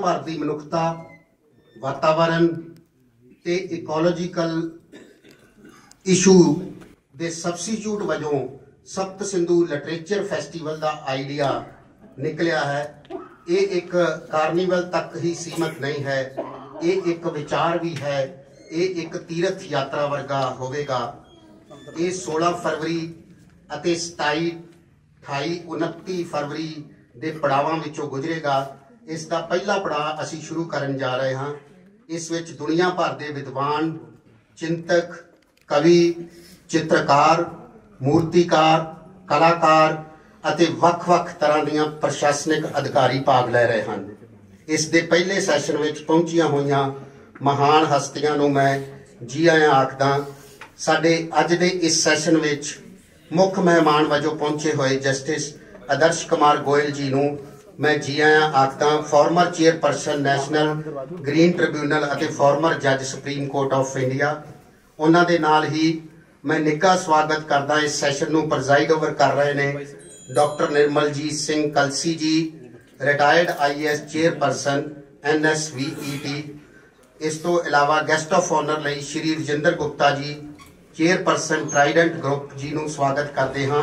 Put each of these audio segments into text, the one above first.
भर की मनुखता वातावरण ते इकोलॉजिकल इशू दे सबस्टिट्यूट वजों सप्त सिंधु लिटरेचर फैसटीवल का आइडिया निकलिया है। ये एक कार्निवल तक ही सीमित नहीं है, ये एक विचार भी है, ये एक तीर्थ यात्रा वर्गा होवेगा। ये 16 फरवरी अते 27, 28, 29 फरवरी के पड़ावां विचों गुजरेगा। इसका पहला पड़ाव असी शुरू करन जा रहे हैं। इस विच दुनिया भर के विद्वान, चिंतक, कवि, चित्रकार, मूर्तिकार, कलाकार अते वख-वख तरह दीआं प्रशासनिक अधिकारी भाग ले रहे हैं। इस दे पहले सैशन विच पहुंचियां होईयां महान हस्तियां नूं मैं जी आयां आखदा। साडे अज दे इस सैशन विच मुख मेहमान वजों पहुंचे हुए जस्टिस आदर्श कुमार गोयल जी नूं मैं जी आयां आखदा। Former chairperson national green tribunal अते फॉर्मर जज सुप्रीम कोर्ट ऑफ इंडिया, उन्हां दे नाल ही मैं निੱਘਾ स्वागत करदा। इस सैशन नूं प्रिजाइड ओवर कर रहे ने doctor Nirmaljit Singh Kalsi ji, retired IAS chairperson NSVET। इस तो इलावा गैसट ऑफ ऑनर लई Shri Rajinder Gupta ji, chairperson Trident group ji नूं स्वागत करते हाँ।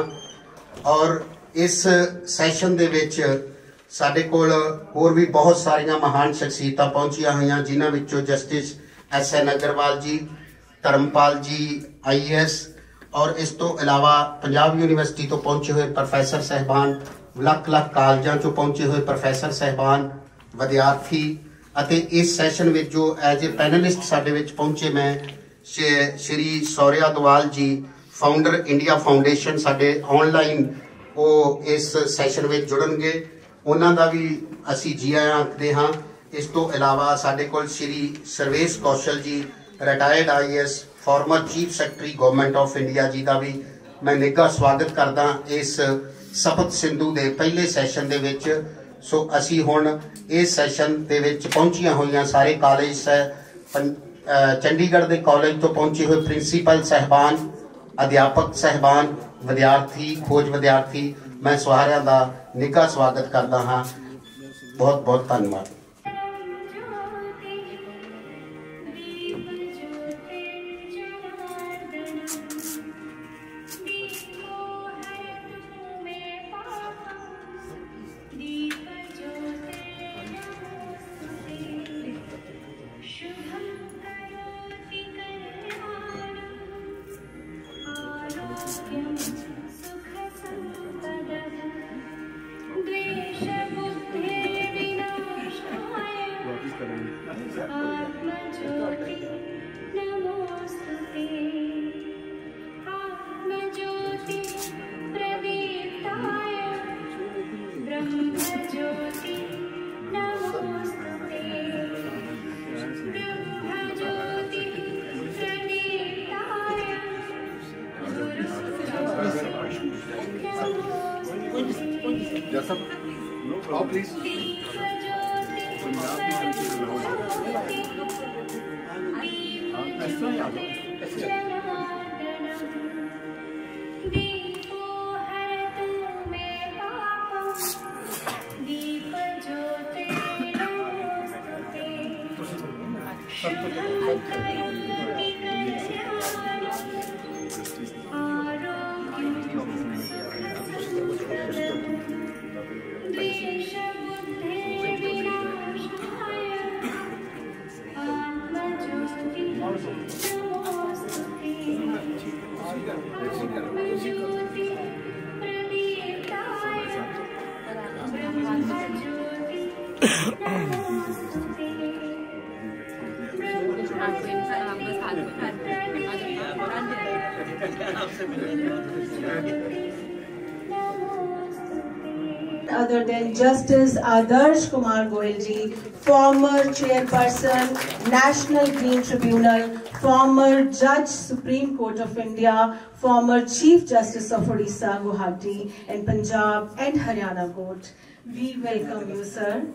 और इस सैशन दे विच साडे कोल होर भी बहुत सारियां महान शख्सियतां पहुंचियां होईयां, जिन्हां विचों justice SN Agarwal ji, Dharampal ji IAS, और इस तो इलावा पंजाब यूनिवर्सिटी तो पहुंचे हुए प्रोफैसर साहबान, लख-लख कालजां चों पहुंचे हुए प्रोफैसर साहबान, विद्यार्थी। अते इस सैशन में जो एज ए पैनलिस्ट साडे विच पहुंचे मैं Shri Shaurya Doval ji, founder India foundation, साडे ऑनलाइन वो इस सैशन में जुड़नगे, उन्हां दा भी असी जी आयां आखदे हां। इस तो इलावा साडे कोल Shri Sarvesh Kaushal ji, retired IAS, former chief secretary government of India ji का भी मैं निੱਘਾ स्वागत करदा इस सप्त सिंधु के पहले सैशन दे विच। सो असी हुण इस सैशन दे विच पहुंचियां होईयां सारे कॉलेज से, चंडीगढ़ के कॉलेज तो पहुंचे हुए प्रिंसीपल साहबान, अध्यापक साहबान, विद्यार्थी, खोज विद्यार्थी, मैं सारिआं दा निੱਘਾ स्वागत करदा हाँ। बहुत बहुत धन्यवाद। Oh, please. Other than Justice Adarsh Kumar Goyal ji, former chairperson, National Green Tribunal, former Judge, Supreme Court of India, former Chief Justice of Odisha, Guwahati, and Punjab and Haryana Court. We welcome you, sir.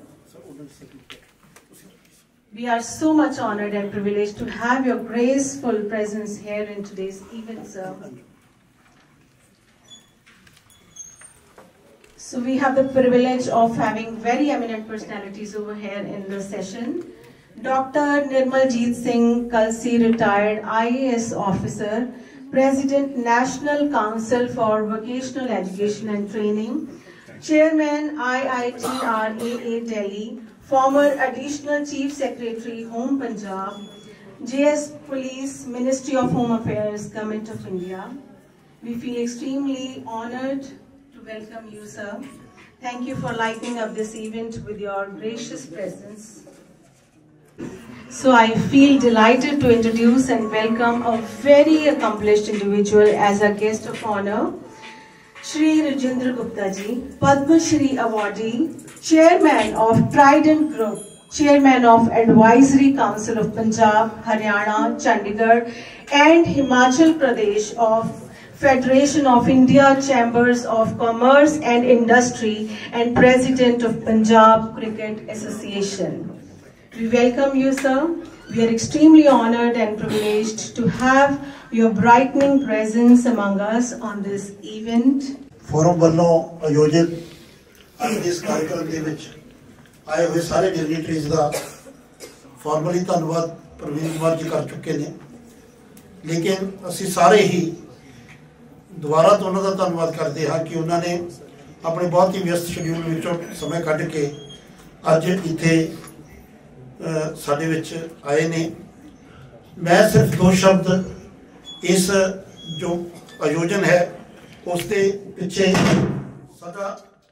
We are so much honored and privileged to have your graceful presence here in today's event, sir. So we have the privilege of having very eminent personalities over here in the session. Dr. Nirmaljeet Singh Kalsi, retired IAS officer, President National Council for Vocational Education and Training, Chairman IIT-RAA Delhi, former Additional Chief Secretary Home Punjab, JS Police, Ministry of Home Affairs, Government of India. We feel extremely honored to welcome you, sir. Thank you for lighting up this event with your gracious presence. So I feel delighted to introduce and welcome a very accomplished individual as a guest of honor, Shri Rajendra Gupta ji, Padma Shri awardee, Chairman of Trident Group, Chairman of Advisory Council of Punjab, Haryana, Chandigarh and Himachal Pradesh of Federation of India Chambers of Commerce and Industry and President of Punjab Cricket Association. We welcome you, sir. We are extremely honored and privileged to have your brightening presence among us on this event. Forum ਵੱਲੋਂ ਆਯੋਜਿਤ ਇਸ ਕਾਰਜਕ੍ਰਮ ਦੇ ਵਿੱਚ ਆਏ ਹੋਏ ਸਾਰੇ ਡਿਗਨਿਟਰੀਜ਼ ਦਾ formally ਧੰਨਵਾਦ ਪ੍ਰਵੀਨ ਕੁਮਾਰ ਜੀ ਕਰ ਚੁੱਕੇ ਨੇ, ਲੇਕਿਨ ਅਸੀਂ ਸਾਰੇ ਹੀ ਦੁਬਾਰਾ ਤੋਂ ਉਹਨਾਂ ਦਾ ਧੰਨਵਾਦ ਕਰਦੇ ਹਾਂ ਕਿ ਉਹਨਾਂ ਨੇ ਆਪਣੇ ਬਹੁਤ ਹੀ ਵਿਅਸਤ ਸ਼ਡਿਊਲ ਵਿੱਚੋਂ ਸਮੇਂ ਕੱਢ ਕੇ ਅੱਜ ਇੱਥੇ ਸਾਡੇ ਵਿੱਚ ਆਏ ਨੇ। ਮੈਂ ਸਿਰਫ ਦੋ ਸ਼ਬਦ ਇਸ ਜੋ ਆਯੋਜਨ ਹੈ ਉਸ ਦੇ ਪਿੱਛੇ ਸਾਡਾ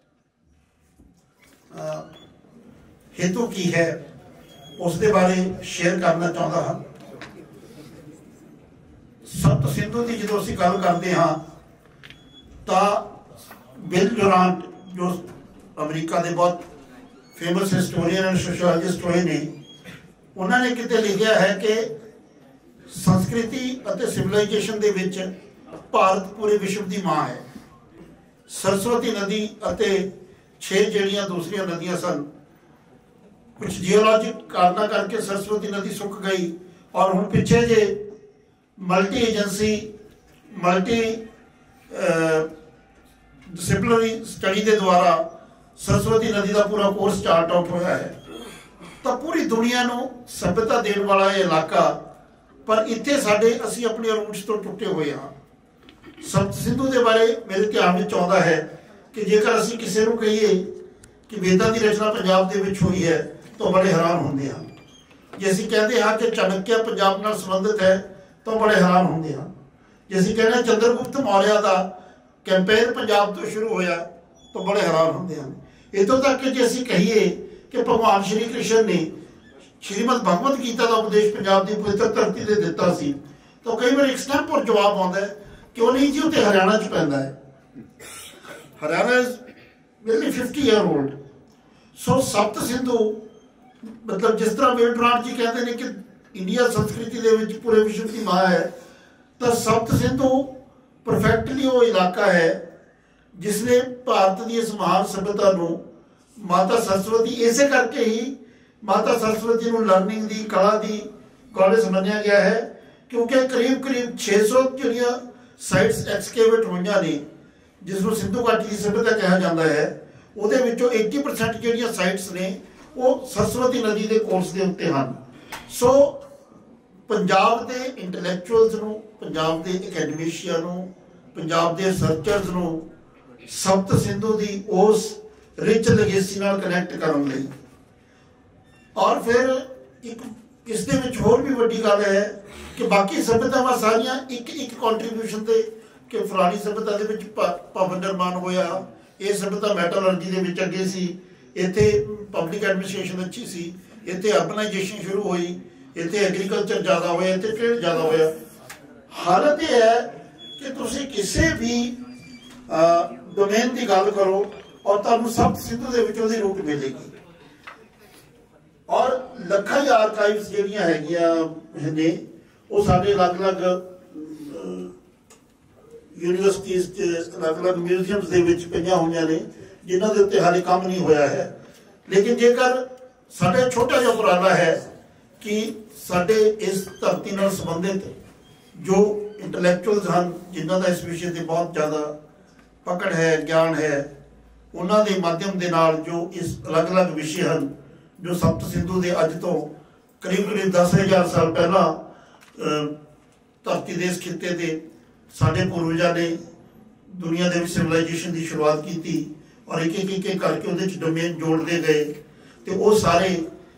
हेतु की है उसके बारे शेयर करना चाहता हाँ। सप्त सिंधु की जो असीं गल करते हाँ तो बिल डुरांट जो अमरीका के बहुत फेमस हिस्टोरियन एंड सोशियोलॉजिस्ट हुए ने, उन्होंने किते लिखा है कि संस्कृति और सिविलाइजेशन के विच भारत पूरे विश्व की मां है। सरस्वती नदी और 6 ਜਿਹੜੀਆਂ दूसरिया नदियां सन, कुछ जियोलॉजिक कारणों करके सरस्वती नदी सुक गई और हुण पिछे जे multi agency multi disciplinary study के द्वारा सरस्वती नदी का पूरा कोर्स चार्ट आउट होया है। तो पूरी दुनिया नूं सभ्यता देने वाला ये इलाका, पर इत्थे साडे असीं अपने रूट्स तो टुटे हुए हाँ। सप्त सिंधु के बारे मेरे ध्यान में आउंदा है कि जेकर असीं किसी नूं कहीए कि वेदां की रचना पंजाब दे विच हुई है तो बड़े हैरान होंदे हाँ। जे असीं कहते हाँ कि चाणक्य पंजाब नाल संबंधित है तो बड़े हैरान होंदे हाँ। जे असीं कहते चंद्रगुप्त मौर्य का कैंपेन पंजाब तो शुरू होया तो बड़े हैरान होंदे हैं। इतों तक कि जे असीं कहीए कि भगवान श्री कृष्ण ने श्रीमद भगवत गीता का उपदेश पंजाब की पवित्र धरती से दिता सी, तो कई बार एक स्टैंप पर जवाब आता है क्यों नहीं जी उत्ते हरियाणा च पैंदा है। Haryana is nearly 50 year old. So Sapt Sindhu मतलब जिस तरह बिल डुरांट जी कहते हैं कि इंडिया संस्कृति के विच पूरे विश्व की मां है, तो सप्त सिंधु परफेक्टली वो इलाका है जिसने भारत की इस महान सभ्यता को माता सरस्वती इसे करके ही माता सरस्वती को लर्निंग की कला की गॉडेस मन्निया गया है, क्योंकि करीब करीब 600 जो साइट्स एक्सकेवेट हुई ने जिसको सिंधु घाटी की सभ्यता कहा जाता है, उहदे विचों 80% जो साइट्स ने वो सरस्वती नदी के कोर्स के उत्ते हैं। सो पंजाब के इंटलैक्चुअल्स नूं, पंजाब के एकेडमिशियन नूं, पंजाब के रिसर्चर्स नूं सप्त सिंधु की उस रिच लेगेसी नाल कनैक्ट करन लई, और फिर एक इस दे विच होर भी वड्डी गल है कि बाकी सभ्यतावां सारियां एक कॉन्ट्रीब्यूशन ते कि फलानी सभ्यता के भवन निर्माण होया, ये सभ्यता मैटलर्जी के विच अगे सी, इत्थे पब्लिक एडमिनिस्ट्रेशन अच्छी सी, इत्थे अर्बनाइजेशन शुरू हुई, इत्थे एग्रीकल्चर ज़्यादा होया, इत्थे ट्रेड ज़्यादा होया। हालत यह है कि तुसीं किसी भी डोमेन की गल करो और तुहानूं सप्त सिंधु दे विच उहदी रूट मिलेगी। और लखां ही आर्काइव्स जिहड़ियां हैगियां ने वो साडे अलग अलग यूनिवर्सिटीज़ अलग अलग म्यूजियम्स के विच पईयां होईयां ने जिन्हां दे उत्ते हाले काम नहीं होया है। लेकिन जेकर साडा छोटा जिहा उपराला है कि साडे इस धरती नाल संबंधित जो इंटलैक्चुअल्स हैं जिन्हां दा इस विषय ते बहुत ज़्यादा पकड़ है, ज्ञान है, ਉਹਨਾਂ ਦੇ ਮਾਧਿਅਮ ਦੇ ਨਾਲ ਜੋ ਇਸ ਅਲੱਗ-ਅਲੱਗ ਵਿਸ਼ੇ ਹਨ ਜੋ ਸਪਤ ਸਿੰਧੂ ਦੇ ਅੱਜ ਤੋਂ ਕਰੀਬ 10,000 ਸਾਲ ਪਹਿਲਾਂ ਧਰਤੀ ਦੇ ਇਸ ਖਿੱਤੇ ਤੇ ਸਾਡੇ ਪੂਰਵਜਾਂ ਨੇ ਦੁਨੀਆ ਦੇ ਵਿੱਚ ਸਿਵਲਾਈਜੇਸ਼ਨ ਦੀ ਸ਼ੁਰੂਆਤ ਕੀਤੀ ਔਰ ਇੱਕ ਕਰਕੇ ਉਹਦੇ ਚ ਡੋਮੇਨ ਜੋੜਦੇ ਗਏ ਤੇ ਉਹ ਸਾਰੇ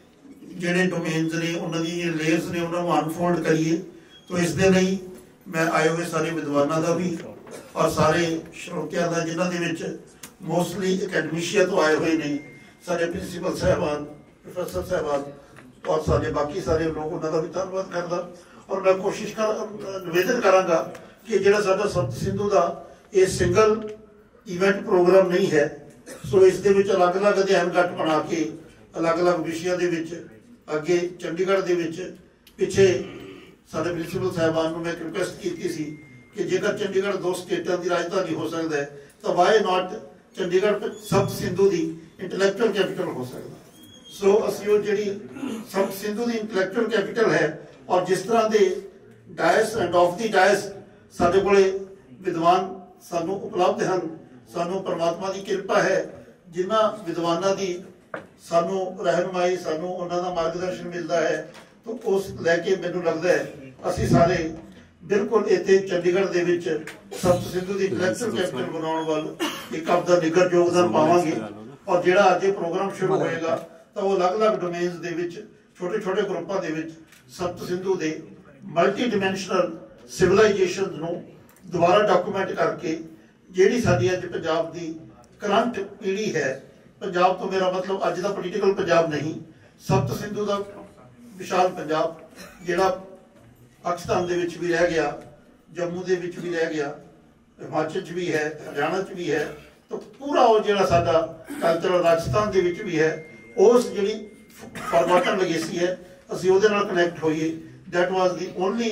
ਜਿਹੜੇ ਡੋਮੇਨਸ ਨੇ ਉਹਨਾਂ ਦੀ ਲੇਅਰਸ ਨੇ ਉਹਨਾਂ ਨੂੰ ਅਨਫੋਲਡ ਕਰੀਏ। तो इस दे लई मैं आए हुए सारे विद्वानों का भी और सारे श्रोतियां का जिन्होंने मोस्टली अकैडमिशिया तो आए हुए ने सारे प्रिंसीपल साहबान प्रोफैसर साहबान और सारे बाकी सारे लोग उन्होंने भी धन्यवाद करता और मैं कोशिश निवेदन करांगा कि जिहड़ा साडा सप्त सिंधु का ये सिंगल इवेंट प्रोग्राम नहीं है। सो इस दे विच अलग अलग अध्ययन घट बना के अलग अलग विषयों के अगे चंडीगढ़ के पिछे साढ़े प्रिंसीपल साहबान को मैं रिक्वेस्ट की सी कि जेकर चंडीगढ़ दो स्टेटों की राजधानी हो सकता है तो वाई नॉट चंडीगढ़ सप्त सिंधु की इंटलैक्चुअल कैपिटल हो सकता। सो असी जी सप्त सिंधु की इंटलैक्चुअल कैपिटल है और जिस तरह के dais and off the dais साढ़े को विद्वान सानू उपलब्ध हैं, सानू परमात्मा की कृपा है जिन्हों विद्वानों की सानू रहनुमाई सानू उन्हों का मार्गदर्शन मिलता है। तो उस लैके मैनू लगता है असी सारे बिल्कुल इतने चंडीगढ़ के सप्त सिंधु की इंटलैक्चुअल कैपिटल बनाने वाल एक अपना निगर योगदान पावांगे और जिहड़ा अज प्रोग्राम शुरू होएगा तो वो अलग अलग डोमेन्स के छोटे छोटे ग्रुपों के सप्त सिंधु के मल्टी डिमेंशनल सिविलाइजेशन नूं दोबारा डॉक्यूमेंट करके जिहड़ी साडी अज पंजाब की करंट पीढ़ी है, पंजाब तो मेरा मतलब अज का पोलीटिकल पंजाब नहीं, सप्त सिंधु का विशाल पंजाब जिहड़ा पाकिस्तान दे विच भी रह गया, जम्मू दे विच भी रह गया, हिमाचल च भी है, हरियाणा च भी है, तो पूरा वो जिहड़ा साडा कल्चरल राजस्थान दे विच भी है उस जिहड़ी फॉरगॉटन लेगेसी है असीं उहदे नाल कनैक्ट होइए। That was the only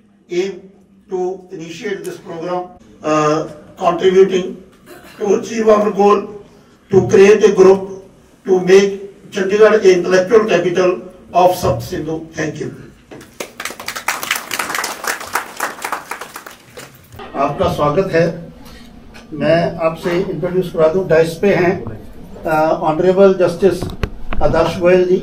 aim to initiate this programme contributing to achieve our goal to create a group to make Chandigarh an intellectual capital of Sapt Sindhu. Thank you. आपका स्वागत है। मैं आपसे इंट्रोड्यूस करा दूं, dais पे हैं honourable justice Adarsh Goyal ji,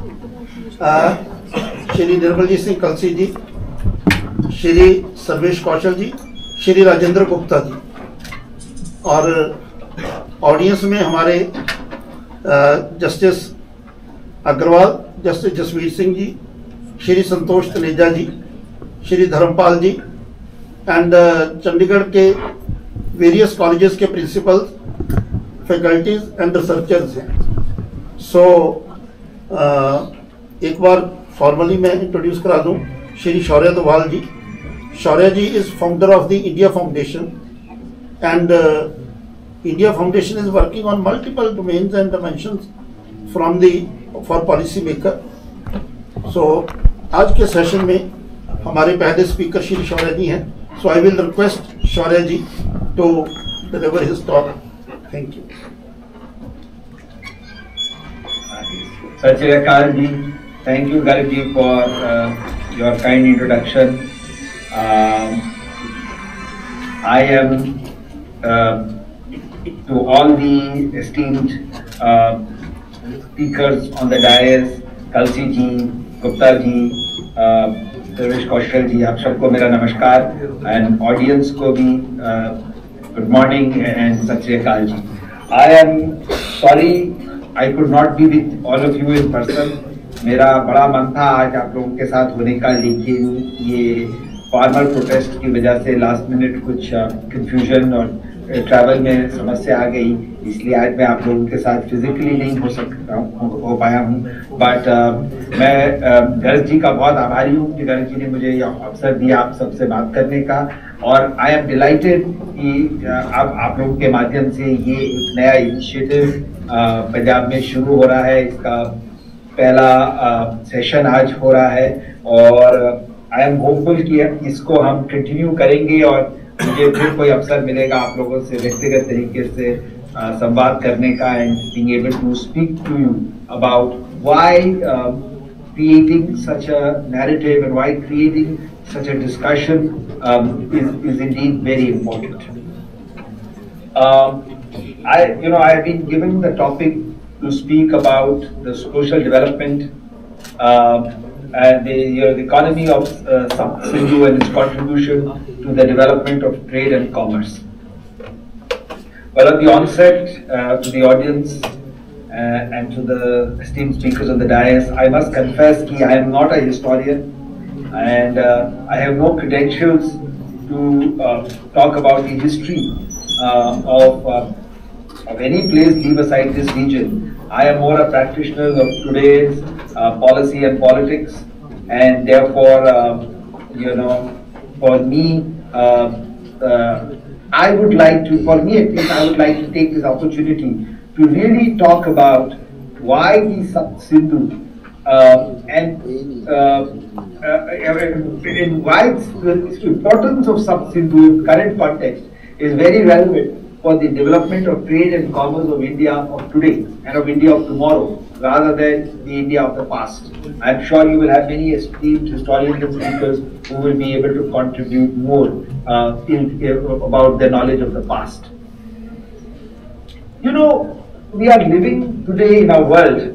Shri Nirmaljit Singh Kalsi ji, Shri Sarvesh Kaushal ji, Shri Rajendra Gupta ji और ऑडियंस में हमारे justice Agarwal, justice Jasvir Singh ji, Shri Santosh Taneja ji, Shri Dharampal ji and Chandigarh के वेरियस कॉलेजेस के प्रिंसिपल, फैकल्टीज एंड रिसर्चर्स हैं। सो एक बार फॉर्मली मैं इंट्रोड्यूस करा दूं, Shri Shaurya Doval ji. Shaurya ji is founder of the India foundation and India Foundation is working on multiple domains and dimensions for policy maker. So आज के सेशन में हमारे पहले स्पीकर श्री शौर्य जी हैं, so I will request Shaurya ji to deliver his talk. Thank you. Sat Shri Akal ji, thank you Garg ji for your kind introduction. I am to all the esteemed speakers on the dais, Kalsi ji, Gupta ji, Sarvesh Kaushal ji, आप सबको मेरा नमस्कार and audience को भी good morning and Sat Shri Akal ji. I am sorry I could not be with all of you in person. मेरा बड़ा मन था आज आप लोगों के साथ होने का, लेकिन ये फॉर्मल प्रोटेस्ट की वजह से लास्ट मिनट कुछ कंफ्यूजन और ट्रैवल में समस्या आ गई, इसलिए आज मैं आप लोगों के साथ फिजिकली नहीं हो पाया हूँ। बट मैं गर्ग जी का बहुत आभारी हूँ कि गर्ग जी ने मुझे यह अवसर दिया आप सबसे बात करने का, और आई एम डिलाइटेड कि अब आप लोगों के माध्यम से ये एक नया इनिशिएटिव पंजाब में शुरू हो रहा है। इसका पहला सेशन आज हो रहा है और आई एम होपफुल कि इसको हम कंटिन्यू करेंगे और मुझे फिर कोई अवसर मिलेगा आप लोगों से व्यक्तिगत तरीके से संवाद करने का and being able to speak to you about why creating such a narrative and why creating such a discussion is indeed very important. I have been given the topic to speak about the social development and the economy of Sindhu and its contribution to the development of trade and commerce. Well, at the onset, to the audience and to the esteemed speakers on the dais, I must confess that I am not a historian and I have no credentials to talk about the history of any place, leave aside this region. I am more a practitioner of today's policy and politics, and therefore, for me, I would like to, for me at least, I would like to take this opportunity to really talk about why the Sindhu and why the importance of Sindhu in current context is very relevant for the development of trade and commerce of India of today and of India of tomorrow, rather than the India of the past. I am sure you will have many esteemed historians and speakers who will be able to contribute more about the knowledge of the past. We are living today in a world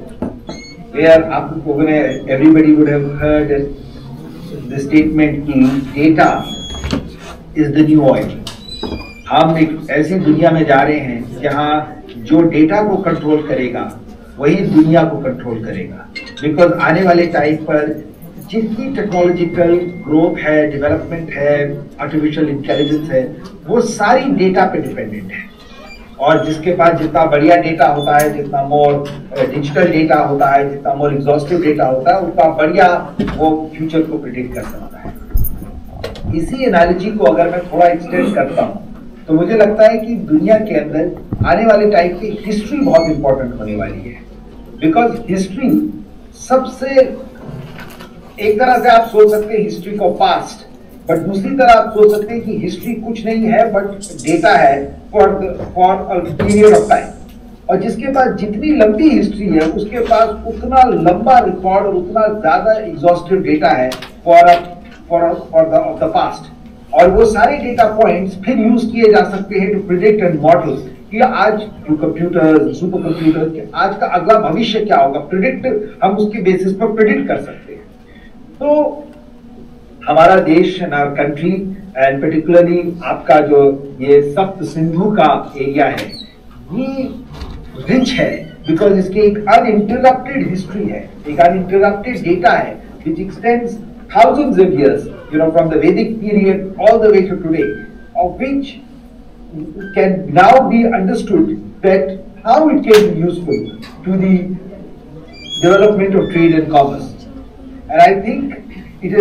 where everybody would have heard the statement that data is the new oil. हम एक ऐसी दुनिया में जा रहे हैं जहाँ जो डेटा को कंट्रोल करेगा वही दुनिया को कंट्रोल करेगा, बिकॉज आने वाले टाइम पर जितनी टेक्नोलॉजिकल ग्रोथ है, डेवलपमेंट है, आर्टिफिशियल इंटेलिजेंस है, वो सारी डेटा पे डिपेंडेंट है। और जिसके पास जितना बढ़िया डेटा होता है, जितना मोर डिजिटल डेटा होता है, जितना मोर एग्जॉस्टिव डेटा होता है, उतना बढ़िया वो फ्यूचर को प्रिडिक्ट कर सकता है। इसी एनालॉजी को अगर मैं थोड़ा एक्सटेंड करता हूँ तो मुझे लगता है कि दुनिया के अंदर आने वाले टाइम की हिस्ट्री बहुत इंपॉर्टेंट होने वाली है, बिकॉज हिस्ट्री सबसे, एक तरह से आप सोच सकते हैं हिस्ट्री को पास्ट, बट दूसरी तरह आप सोच सकते हैं कि हिस्ट्री कुछ नहीं है बट डेटा है for a period of time, और जिसके पास जितनी लंबी हिस्ट्री है उसके पास उतना लंबा रिकॉर्ड और उतना ज्यादा एग्जॉस्टिव डेटा है फॉर द पास्ट, और वो सारे डेटा पॉइंट्स फिर यूज किए जा सकते हैं टू प्रिडिक्ट एंड मॉडल कि आज जो कंप्यूटर्स, सुपर कंप्यूटर्स, आज का अगला भविष्य क्या होगा, प्रिडिक्ट हम उसके बेसिस पर प्रिडिक्ट कर सकते हैं। तो हमारा देश and our country and particularly आपका जो ये सप्त सिंधु का एरिया है, ये रिच है बिकॉज इसके एक अनइंटरप्टेड हिस्ट्री है, एक अनइंटरप्टेड डेटा है which extends thousands of years, from the Vedic period all the way to today, of which can now be understood that how it can be useful to the development of trade and commerce. And I think it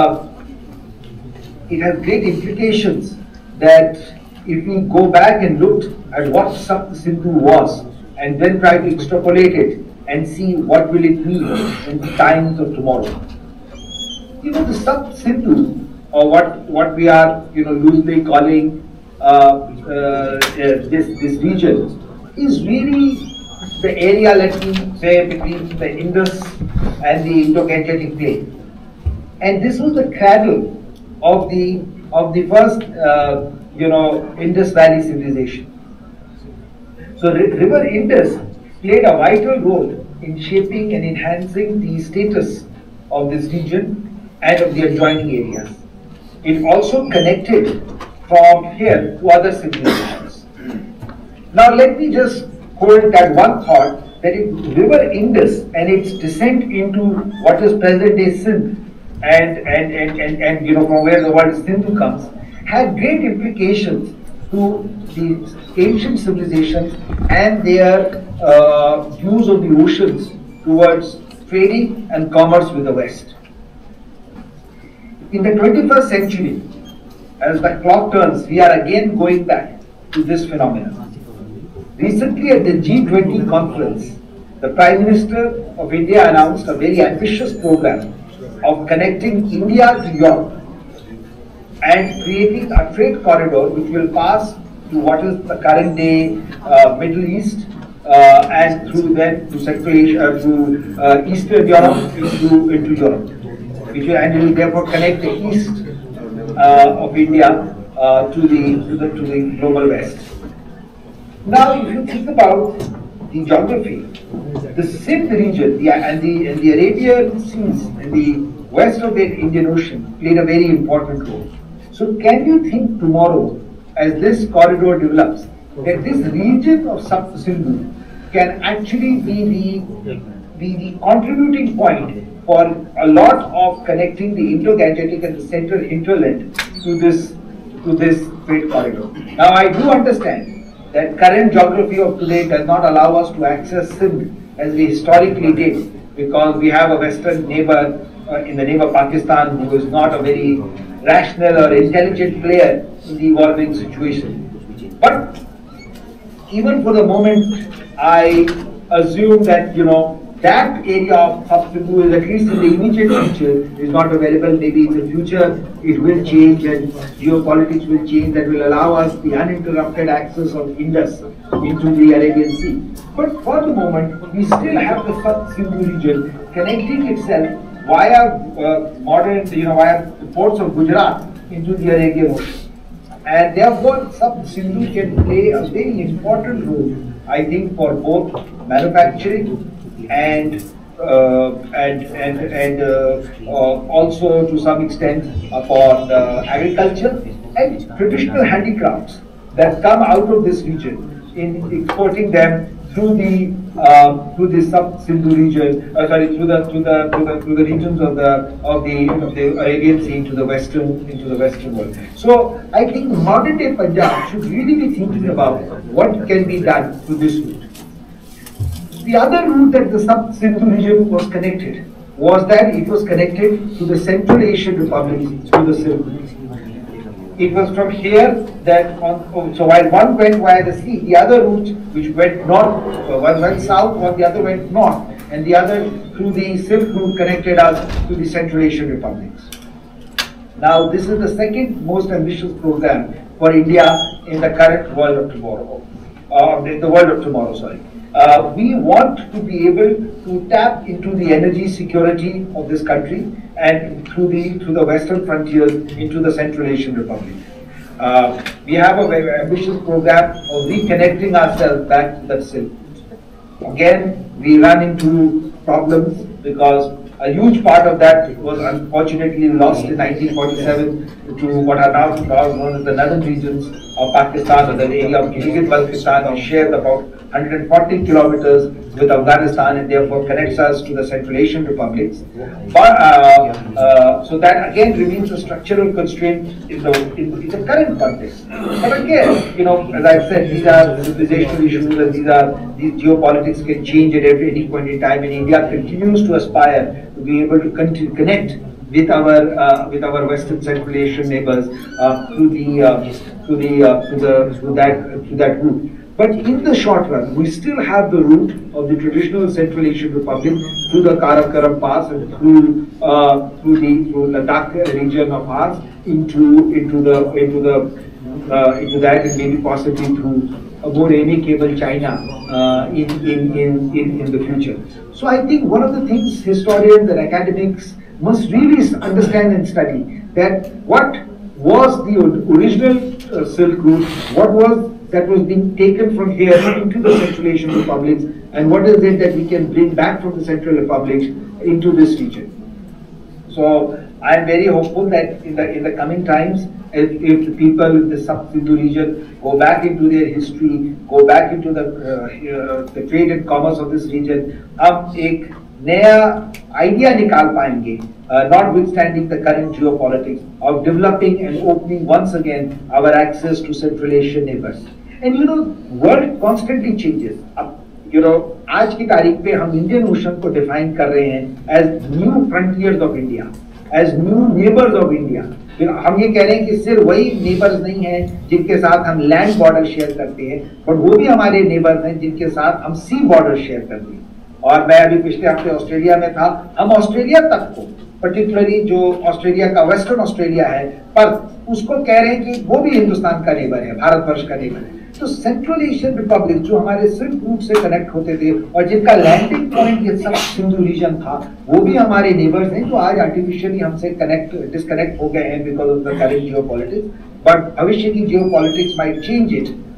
has great implications that if we go back and look at what Sapta Sindhu was and then try to extrapolate it and see what will it mean in the times of tomorrow. The Sapta Sindhu, or what we are loosely calling this region, is really the area, let me say, between the Indus and the Indo-Gangetic plain, and this was the cradle of the first Indus Valley civilization. So River Indus played a vital role in shaping and enhancing the status of this region and of the adjoining areas. It also connected from here to other civilizations. Now let me just hold that one thought, that if River Indus and its descent into what is present day Sindh and from where the word Sindhu comes, had great implications to the ancient civilizations and their views of the oceans towards trading and commerce with the West. In the 21st century, as the clock turns, we are again going back to this phenomenon. Recently at the G20 conference, the Prime Minister of India announced a very ambitious program of connecting India to Europe and creating a trade corridor which will pass through what is the current day Middle East and through then to Central Asia, to Eastern Europe into Europe, which will therefore connect the east of India to the global west. Now, if you think about the geography, the Sindh region and the Arabian Seas and the west of the Indian Ocean played a very important role. So, can you think tomorrow, as this corridor develops, that this region of Sindhu can actually be the contributing point for a lot of connecting the Indo-Gangetic and the central hinterland to this trade corridor? Now, I do understand that current geography of today does not allow us to access Sindh as we historically did, because we have a western neighbor in the name of Pakistan who is not a very rational or intelligent player in the evolving situation. But even for the moment, I assume that, that area of Sindhu is, at least in the immediate future, is not available. Maybe in the future it will change and geopolitics will change, that will allow us the uninterrupted access of Indus into the Arabian Sea. But for the moment, we still have the Sindhu region connecting itself via via the ports of Gujarat into the Arabian Ocean. And therefore, Sindhu can play a very important role, I think, for both manufacturing and also to some extent for agriculture and traditional handicrafts that come out of this region, in exporting them through the sub-Sindhu region, through the regions of the Arabian Sea into the western world. So I think modern day Punjab should really be thinking about what can be done to this route. The other route that the sub-Sindhu region was connected was that it was connected to the Central Asian republics through the Silk Route. It was from here that, so while one went via the sea, the other route which went north, one went south, while the other went north, and the other through the Silk Route connected us to the Central Asian republics. Now, this is the second most ambitious program for India in the current world of tomorrow. We want to be able to tap into the energy security of this country and through the western frontiers into the Central Asian Republic. We have a very ambitious program of reconnecting ourselves back to that Silk Route. Again, we run into problems because a huge part of that was unfortunately lost in 1947 to what are now known as the northern regions of Pakistan, or the area of Gilgit-Baltistan, which shares about 140 kilometers with Afghanistan and therefore connects us to the Central Asian republics. But, so that again remains a structural constraint in the current context. But again, as I've said, these are civilizational issues and these geopolitics can change at any point in time, and India continues to aspire to be able to connect with our Western Central Asian neighbors through that route. But in the short run, we still have the route of the traditional Central Asian Republic through the Karakoram Pass and through Ladakh region of ours into that, and maybe possibly through a more amicable China in the future. So I think one of the things historians and academics must really understand and study, that what was the original Silk Route, what was that was being taken from here into the Central Asian republics, and what is it that we can bring back from the Central republics into this region. So I am very hopeful that in the coming times, if the people in the sub-Sindhu region go back into their history, go back into the trade and commerce of this region, हम एक नया idea निकाल पाएंगे, notwithstanding the current geopolitics, of developing and opening once again our access to Central Asian neighbors. And world constantly changes. आज की तारीख पे हम इंडियन ओशन को डिफाइन कर रहे हैं as new frontiers of India, as new neighbors of India. हम ये कह रहे हैं कि सिर्फ वही नेबर्स नहीं हैं जिनके साथ हम लैंड बॉर्डर शेयर करते हैं, बट वो भी हमारे नेबर्स हैं जिनके साथ हम सी बॉर्डर शेयर करते हैं. और मैं अभी पिछले हफ्ते ऑस्ट्रेलिया में था. हम ऑस्ट्रेलिया तक को, पर्टिकुलरली जो ऑस्ट्रेलिया का वेस्टर्न ऑस्ट्रेलिया है, पर उसको कह रहे हैं कि वो भी हिंदुस्तान का नेबर है, भारतवर्ष का नेबर है. तो सेंट्रल एशियन रिपब्लिक जो हमारे सिल्क रूट से कनेक्ट होते थे और जिनका लैंडिंग पॉइंट ये सब सिंधु रीजन था, वो भी हमारे नेबर्स हैं जो आज आर्टिफिशियली हमसे डिस्कनेक्ट हो गए हैं because of the current geopolitics. But भविष्य की geopolitics might change it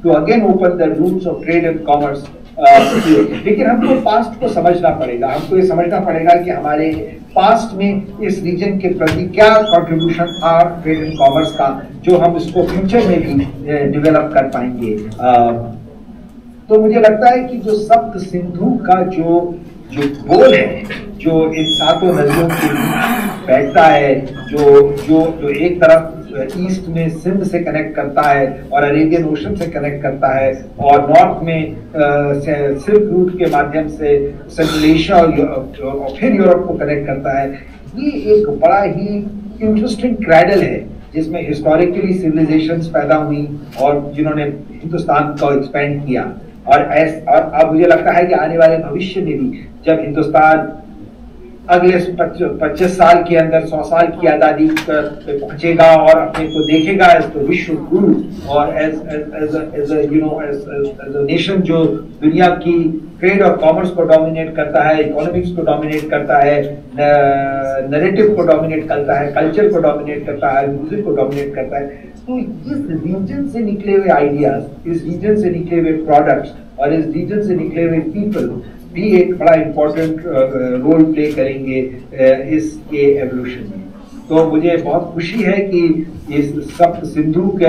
to again open the roots of trade and commerce. लेकिन हमको पास्ट को समझना पड़ेगा, हमको ये समझना पड़ेगा कि हमारे पास्ट में इस रीजन के प्रति क्या कंट्रीब्यूशन था ट्रेड एंड कॉमर्स का, जो हम इसको फ्यूचर में भी डेवलप कर पाएंगे। तो मुझे लगता है कि जो सप्त सिंधु का जो गोल है, जो इन सातों नदियों के बीच बैठता है, जो एक तरफ ईस्ट में सिंध से कनेक्ट करता है और अरेबियन ओशन से कनेक्ट करता है, और नॉर्थ में सिल्क रूट के माध्यम से सेंट्रल एशिया और फिर यूरोप को कनेक्ट करता है, ये एक बड़ा ही इंटरेस्टिंग क्रैडल है जिसमें हिस्टोरिकली सिविलाइजेशंस पैदा हुई और जिन्होंने हिंदुस्तान को एक्सपेंड किया। और अब मुझे लगता है कि आने वाले भविष्य में भी जब हिंदुस्तान अगले 25 साल के अंदर 100 साल की आज़ादी पे पहुंचेगा और अपने को देखेगा एज द विश्व गुरु और एज अ नेशन जो दुनिया की ट्रेड और कॉमर्स को डोमिनेट करता है, इकोनॉमिक्स को डोमिनेट करता है, नैरेटिव को डोमिनेट करता है, कल्चर को डोमिनेट करता है, म्यूजिक को डोमिनेट करता है। तो इस रीजन से निकले हुए आइडियाज, इस रीजन से निकले हुए प्रोडक्ट्स और इस रीजन से निकले हुए पीपल भी एक बड़ा इम्पोर्टेंट रोल प्ले करेंगे इसके एवोल्यूशन में। तो मुझे बहुत खुशी है कि इस सप्त सिंधु का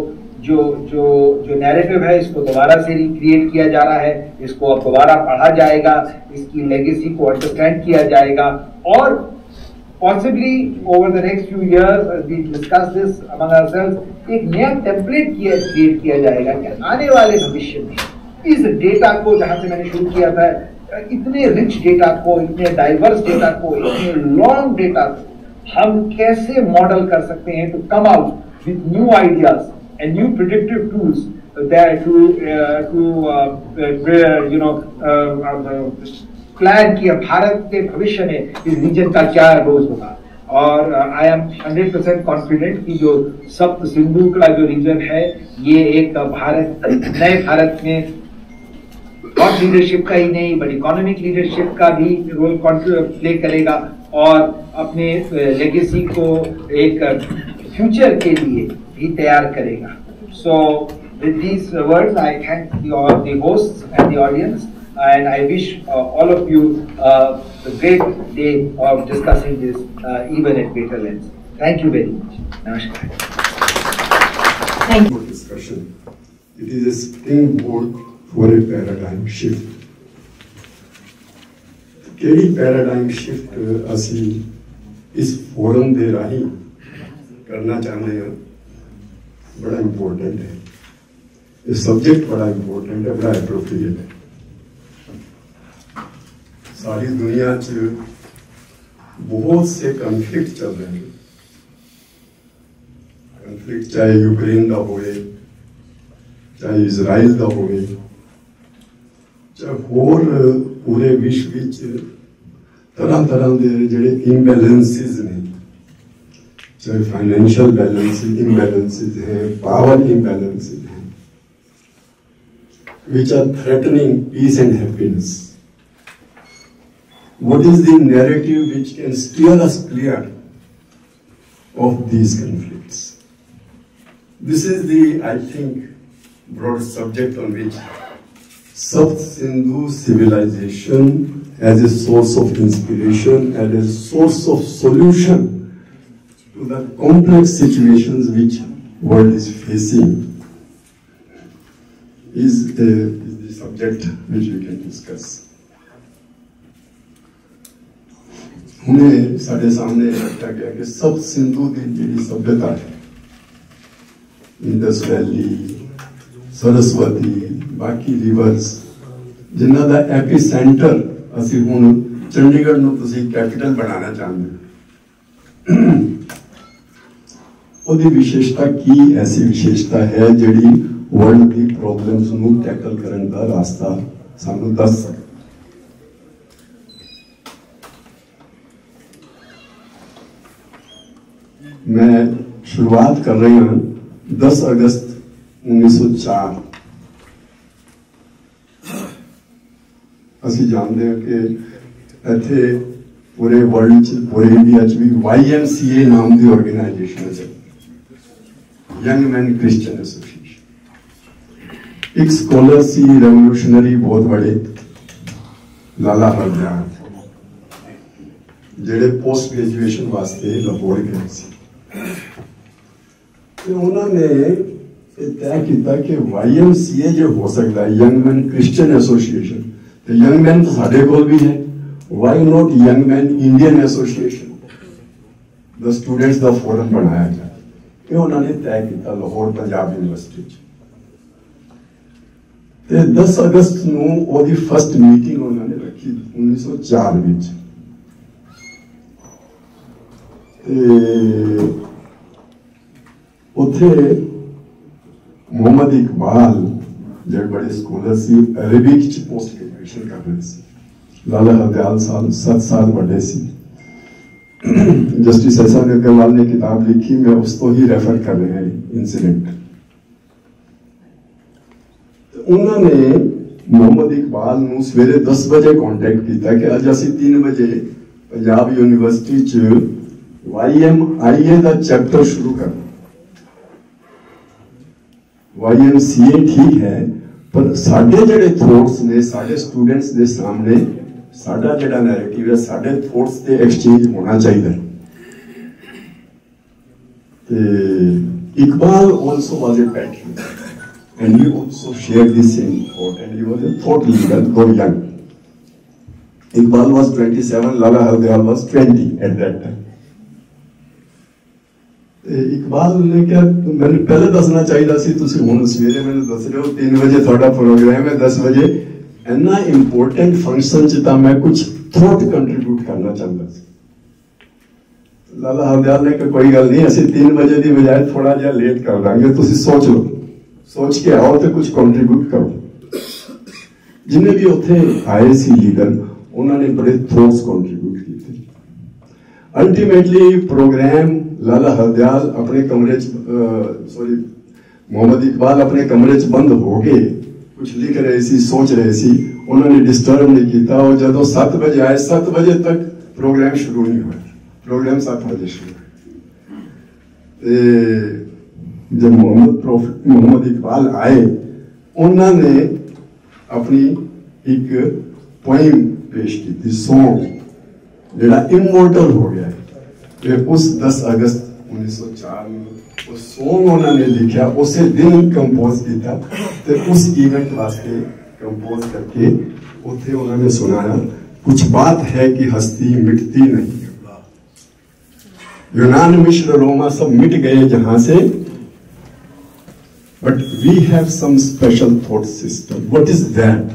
जो नैरेटिव है इसको दोबारा से रिक्रिएट किया जा रहा है, इसको अब दोबारा पढ़ा जाएगा, इसकी लेगेसी को अंडरस्टैंड किया जाएगा और possibly over the next few years as we discuss this among ourselves एक नया टेम्पलेट क्रिएट किया जाएगा कि आने वाले भविष्य में इस डेटा को, जहां से मैंने शुरू किया था, इतने रिच डेटा को, इतने डाइवर्स डेटा को, इतने लॉन्ग डेटा को हम कैसे मॉडल कर सकते हैं to come out with new ideas and new predictive tools that plan किया भारत के भविष्य में इस रीजन का क्या रोल होगा। और आई एम 100% कॉन्फिडेंट कि जो सप्त सिंधु का जो रीजन है ये एक नए भारत में थॉट लीडरशिप का ही नहीं बट इकोनॉमिक लीडरशिप का भी रोल प्ले करेगा और अपने लेगेसी को एक फ्यूचर के लिए भी तैयार करेगा। So with these words I thank the hosts and the audience and I wish all of you a great day of discussing this even at greater length. Thank you very much. Namaskar. Thank you. Discussion. It is a springboard for a paradigm shift. केड़ी paradigm shift असी इस forum दे राही करना चाहते हैं बड़ा important है, ये subject बड़ा important है, बड़ा appropriate है। सारी दुनिया च बहुत से कन्फ्लिक्ट चल रहे हैं, कन्फ्लिक्ट चाहे यूक्रेन का होवे, चाहे इजराइल का होवे, चाहे होर पूरे विश्व विच तरह तरह के जिहड़े इम्बैलेंसिस ने, चाहे फाइनेंशियल इम्बैलेंसिस हैं, पावर इम्बैलेंसिस हैं, which are threatening peace and happiness. What is the narrative which can steer us clear of these conflicts? This is the, I think, broad subject on which Sapt Sindhu civilization as a source of inspiration and a source of solution to the complex situations which world is facing is the subject which we can discuss. उन्हें साढ़े सामने रखा गया कि सप्त सिंधु की जी सभ्यता है, इंडस वैली, सरस्वती, बाकी रिवर्स, जिन्हों का एपी सेंटर असी हुण चंडीगढ़ नूं तुसीं कैपिटल बनाना चाहते हैं। उहदी विशेषता की ऐसी विशेषता है जिहड़ी वर्ल्ड की प्रॉब्लम्स नूं टैकल करन दा रास्ता सानूं दस सके। मैं शुरुआत कर रही हूं 10 अगस्त 1904। असी जानते हैं कि इत्थे पूरे वर्ल्ड च, पूरे इंडिया च भी YMCA नाम की ऑर्गेनाइजेशन है, यंग मैन क्रिश्चियन एसोसिएशन। एक स्कॉलर सी रेवोल्यूशनरी बहुत बड़े लाला हरदयाल ਜਿਹੜੇ पोस्ट ग्रेजुएशन वास्ते लाहौर गए सी ਤੇ ਉਹਨਾਂ ਨੇ ਇਹ ਤੈਅ ਕੀਤਾ ਕਿ YMCA जो हो सकता है यंग मैन क्रिश्चियन एसोसिएशन तो यंग मैन तो साढ़े कोल भी है why not young man Indian association the students दा फोरम बनाया जाए ये उन्होंने तय किया लाहौर पंजाब यूनिवर्सिटी ते 10 अगस्त ਨੂੰ ਉਹਦੀ ਫਸਟ ਮੀਟਿੰਗ ਉਹਨਾਂ ਨੇ ਰੱਖੀ 1904 ਵਿੱਚ ਤੇ ਉੱਥੇ ਮੁਹੰਮਦ ਇਕਬਾਲ ਜਿਹੜੇ ਬੜੇ ਸਕੋਲਰ ਸੀ ਅਰਬਿਕ ਚ ਪੋਸਟ ਗ੍ਰੈਜੂਏਸ਼ਨ ਕਰ ਰਹੇ ਸੀ ਲਾਲਾ ਹਰਦयाल ਸਾਹਿਬ 7 ਸਾਲ ਵੱਡੇ ਸੀ जस्टिस एहसान अग्रवाल ने किताब लिखी मैं उस तो ही रेफर कर रहे हैं इंसिडेंट उन्होंने मोहम्मद इकबाल ਨੂੰ ਸਵੇਰੇ 10 ਵਜੇ ਕੰਟੈਕਟ ਕੀਤਾ ਕਿ ਅੱਜ ਅਸੀਂ 3 ਵਜੇ ਪੰਜਾਬ ਯੂਨੀਵਰਸਿਟੀ ਚ YMIA ਦਾ ਚੈਪਟਰ ਸ਼ੁਰੂ ਕਰਨਾ YMCA ठीक है पर साढ़े जड़े थॉट्स ने साढ़े स्टूडेंट्स के सामने साढ़ा जड़ा नैरेटिव है साढ़े थॉट्स से एक्सचेंज होना चाहिए Iqbal also was a patriot and he also shared the same thought and he was a thought leader though young. Iqbal was 27, Lala Hardayal was 20 at that time. Iqbal ने क्या मैंने पहले दसना चाहिए सी तुसी हुण सवेरे मैंने दस रहे हो 3 बजे थोड़ा प्रोग्राम है 10 बजे इन्ना इंपोर्टेंट फंक्शन च तां मैं कुछ थॉट कंट्रीब्यूट करना चाहता सी लाला हरदयाल ने कहा कोई गल नहीं असि 3 बजे की बजाय थोड़ा जिहा लेट कर देंगे तुसी सोच लो सोच के आओ तो कुछ कंट्रीब्यूट करो जिन्हें भी उत्थे आए सी लीडर उन्होंने बड़े थॉट्स कंट्रीब्यूट किए अल्टीमेटली प्रोग्राम लाला हरदयाल अपने कमरे सॉरी मोहम्मद इकबाल अपने कमरे च बंद हो गए कुछ लिख रहे सी सोच रहे सी उन्होंने डिस्टर्ब नहीं किया और जब 7 बजे आए 7 बजे तक प्रोग्राम शुरू नहीं हुआ प्रोग्राम 7 बजे शुरू जब मोहम्मद इकबाल आए उन्होंने अपनी एक पोइम पेश की थी सॉन्ग जो इमोर्टल हो गया है उस 10 अगस्त 1904 में उस सॉन्ग उन्होंने लिखा उसे दिन कंपोज किया तो उस इवेंट वास्ते कंपोज करके उसे उन्होंने सुनाया कुछ बात है कि हस्ती मिटती नहीं यूनान मिस्र रोमा सब मिट गए जहां से but we have some special thought system what is that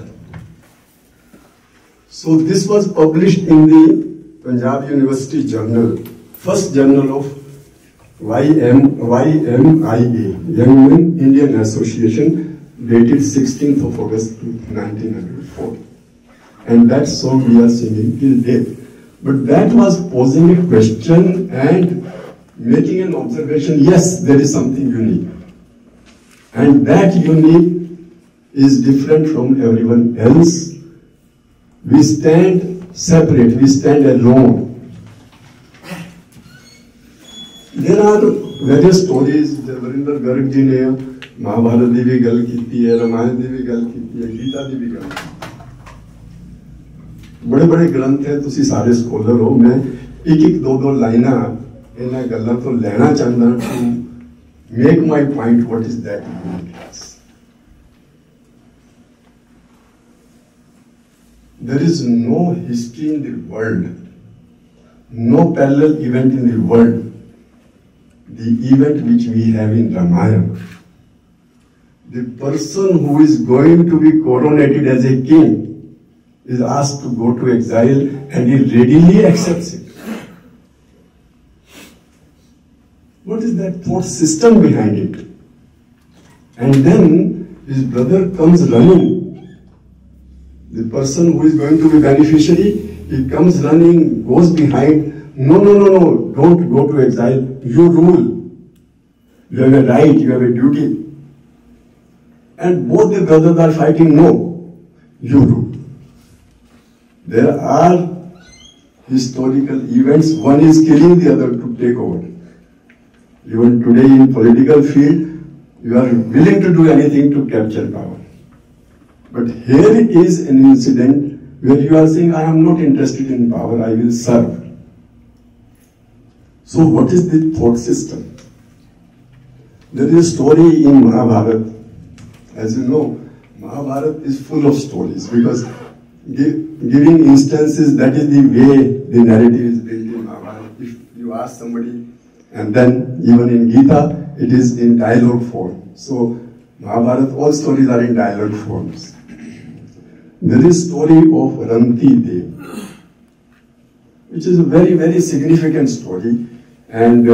so this was published in the Punjab university journal first journal of YMIA, Young Men Indian Association, dated 16th of August 1904. And that song we are singing till date. But that was posing a question and making an observation, yes, there is something unique. And that unique is different from everyone else. We stand separate, we stand alone. There are various stories. Varinder Garg ji ने महाभारत की भी गल की है रामायण की भी गल की है गीता की भी गल बड़े बड़े ग्रंथ है तुसी सारे स्कॉलर हो मैं एक दो लाइना इन्हां गल्लां तो लेना चाहता to make my point what is that there is no history in the world no parallel event in the world the event which we have in Ramayana. The person who is going to be coronated as a king is asked to go to exile and he readily accepts it. What is that thought system behind it? And then his brother comes running. The person who is going to be beneficiary, he comes running, goes behind. No, don't go to exile. You rule. You have a right, you have a duty. And both the brothers are fighting, no, you rule. There are historical events, one is killing the other to take over. Even today in political field, you are willing to do anything to capture power. But here is an incident where you are saying, I am not interested in power, I will serve. So what is the thought system? There is a story in Mahabharata. As you know, Mahabharata is full of stories because giving instances, that is the way the narrative is built in Mahabharata. If you ask somebody, and then even in Gita, it is in dialogue form. So Mahabharata, all stories are in dialogue forms. There is story of Ranti Dev, which is a very, very significant story, and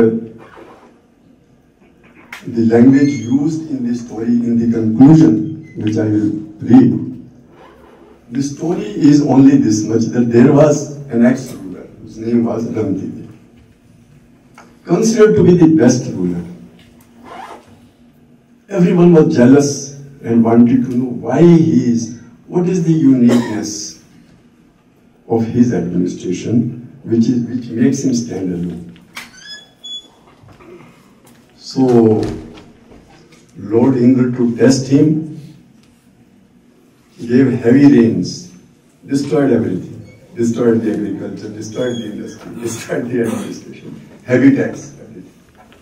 the language used in this story in the conclusion, which I will read. The story is only this much, that there was an ex-ruler whose name was Ranti Dev, considered to be the best ruler. Everyone was jealous and wanted to know why he is. What is the uniqueness of his administration, which makes him stand alone? So, Lord Indra, to test him, gave heavy rains, destroyed everything, destroyed the agriculture, destroyed the industry, destroyed the administration, heavy tax, everything.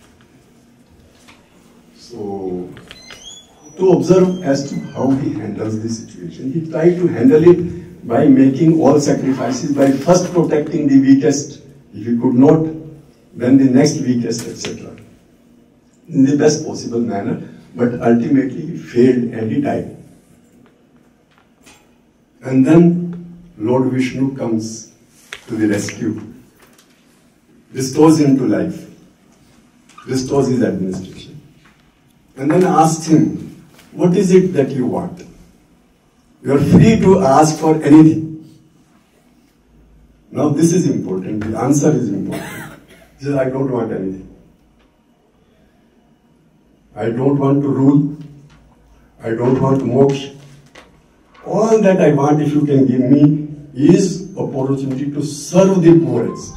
So, to observe as to how he handles the situation. He tried to handle it by making all sacrifices, by first protecting the weakest. If he could not, then the next weakest, etc. In the best possible manner, but ultimately he failed and he died. And then Lord Vishnu comes to the rescue, restores him to life, restores his administration, and then asks him, what is it that you want? You are free to ask for anything. Now this is important, the answer is important. He says, I don't want anything. I don't want to rule. I don't want moksha. All that I want, if you can give me, is opportunity to serve the poorest.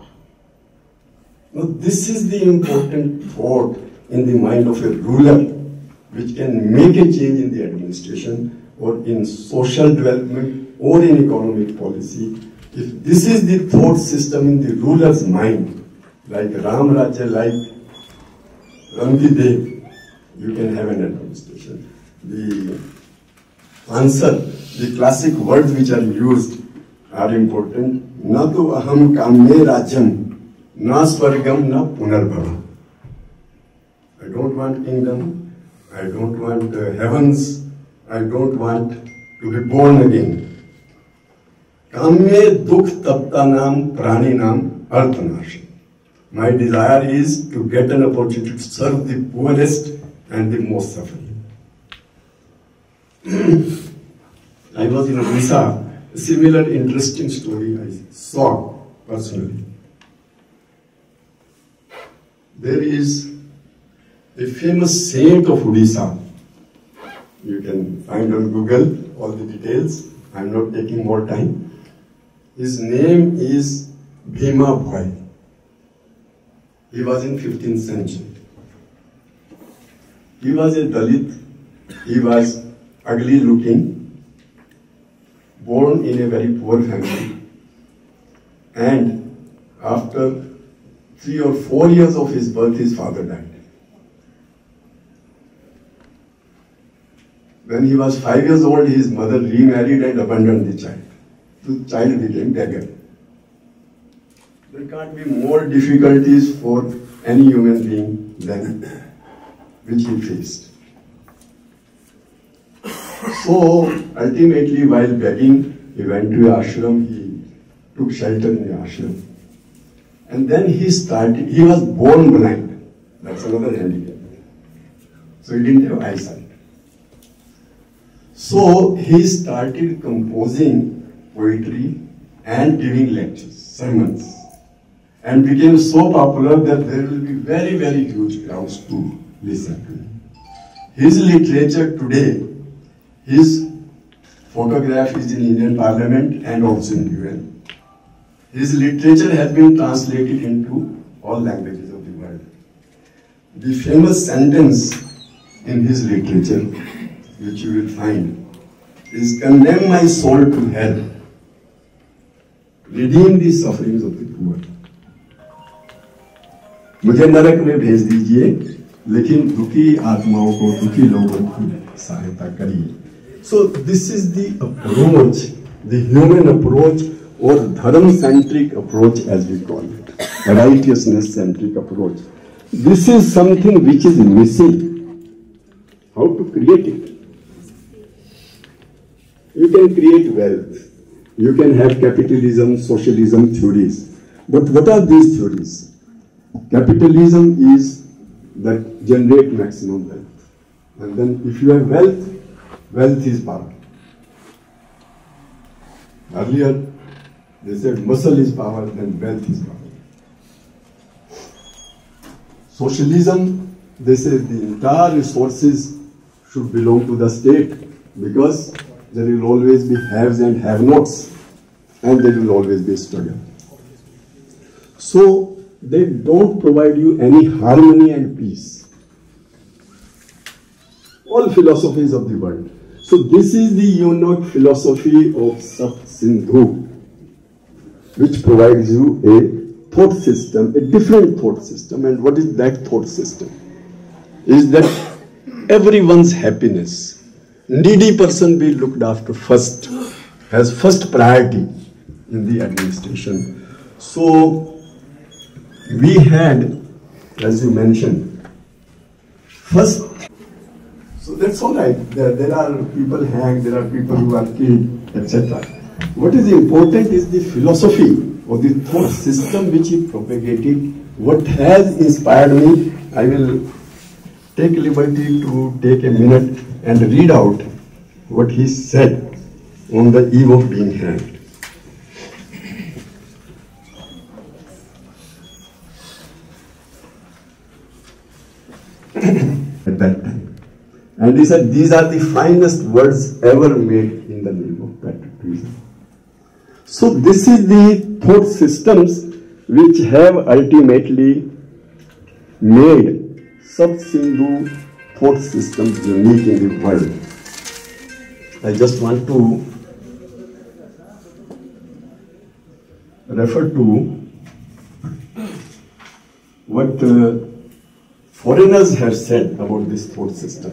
Now this is the important thought in the mind of a ruler, which can make a change in the administration or in social development or in economic policy. If this is the thought system in the ruler's mind, like Ram Rajya, like Ranti Dev, you can have an administration. The answer, the classic words which are used are important. Na tu aham kamye rajyam, na swargam na punarbhava. I don't want kingdom. I don't want heavens. I don't want to be born again. Kamye dukh tapta nam prani nam arthanasham. My desire is to get an opportunity to serve the poorest and the most suffering. I was in Odisha, a similar interesting story I saw personally. There is a famous saint of Odisha. You can find on Google all the details. I am not taking more time. His name is Bhima Bhai. He was in 15th century. He was a Dalit. He was ugly looking, born in a very poor family. And after 3 or 4 years of his birth, his father died. When he was 5 years old, his mother remarried and abandoned the child. The child became beggar. There can't be more difficulties for any human being than which he faced. So ultimately, while begging, he went to an ashram, he took shelter in the ashram. And then he was born blind. That's another handicap. So he didn't have eyesight. So he started composing poetry and giving lectures, sermons, and became so popular that there will be very, very huge crowds to listen to him. His literature today, his photograph is in Indian Parliament and also in UN. His literature has been translated into all languages of the world. The famous sentence in his literature, which you will find, is condemn my soul to hell, redeem the sufferings of the poor. मुझे नरक में भेज दीजिए, लेकिन दुखी आत्माओं को, दुखी लोगों की सहायता करिए. So this is the approach, the human approach or dharma-centric approach as we call it, a righteousness-centric approach. This is something which is missing. How to create it? You can create wealth. You can have capitalism, socialism theories. But what are these theories? Capitalism is that generate maximum wealth. And then if you have wealth, wealth is power. Earlier, they said muscle is power and wealth is power. Socialism, they say the entire resources should belong to the state because there will always be haves and have-nots and there will always be struggle. So, they don't provide you any harmony and peace. All philosophies of the world. So this is the unique philosophy of Sapt Sindhu, which provides you a thought system, a different thought system. And what is that thought system? Is that everyone's happiness, needy person be looked after first, has first priority in the administration. So we had, as you mentioned, first, so that's all right. There are people hanged, there are people who are killed, etc. What is important is the philosophy or the thought system which he propagated. What has inspired me, I will take liberty to take a minute and read out what he said on the eve of being hanged. At that time. And he said, these are the finest words ever made in the name of patriotism. So this is the thought systems which have ultimately made Sapt Sindhu thought systems unique in the world. I just want to refer to what foreigners have said about this thought system,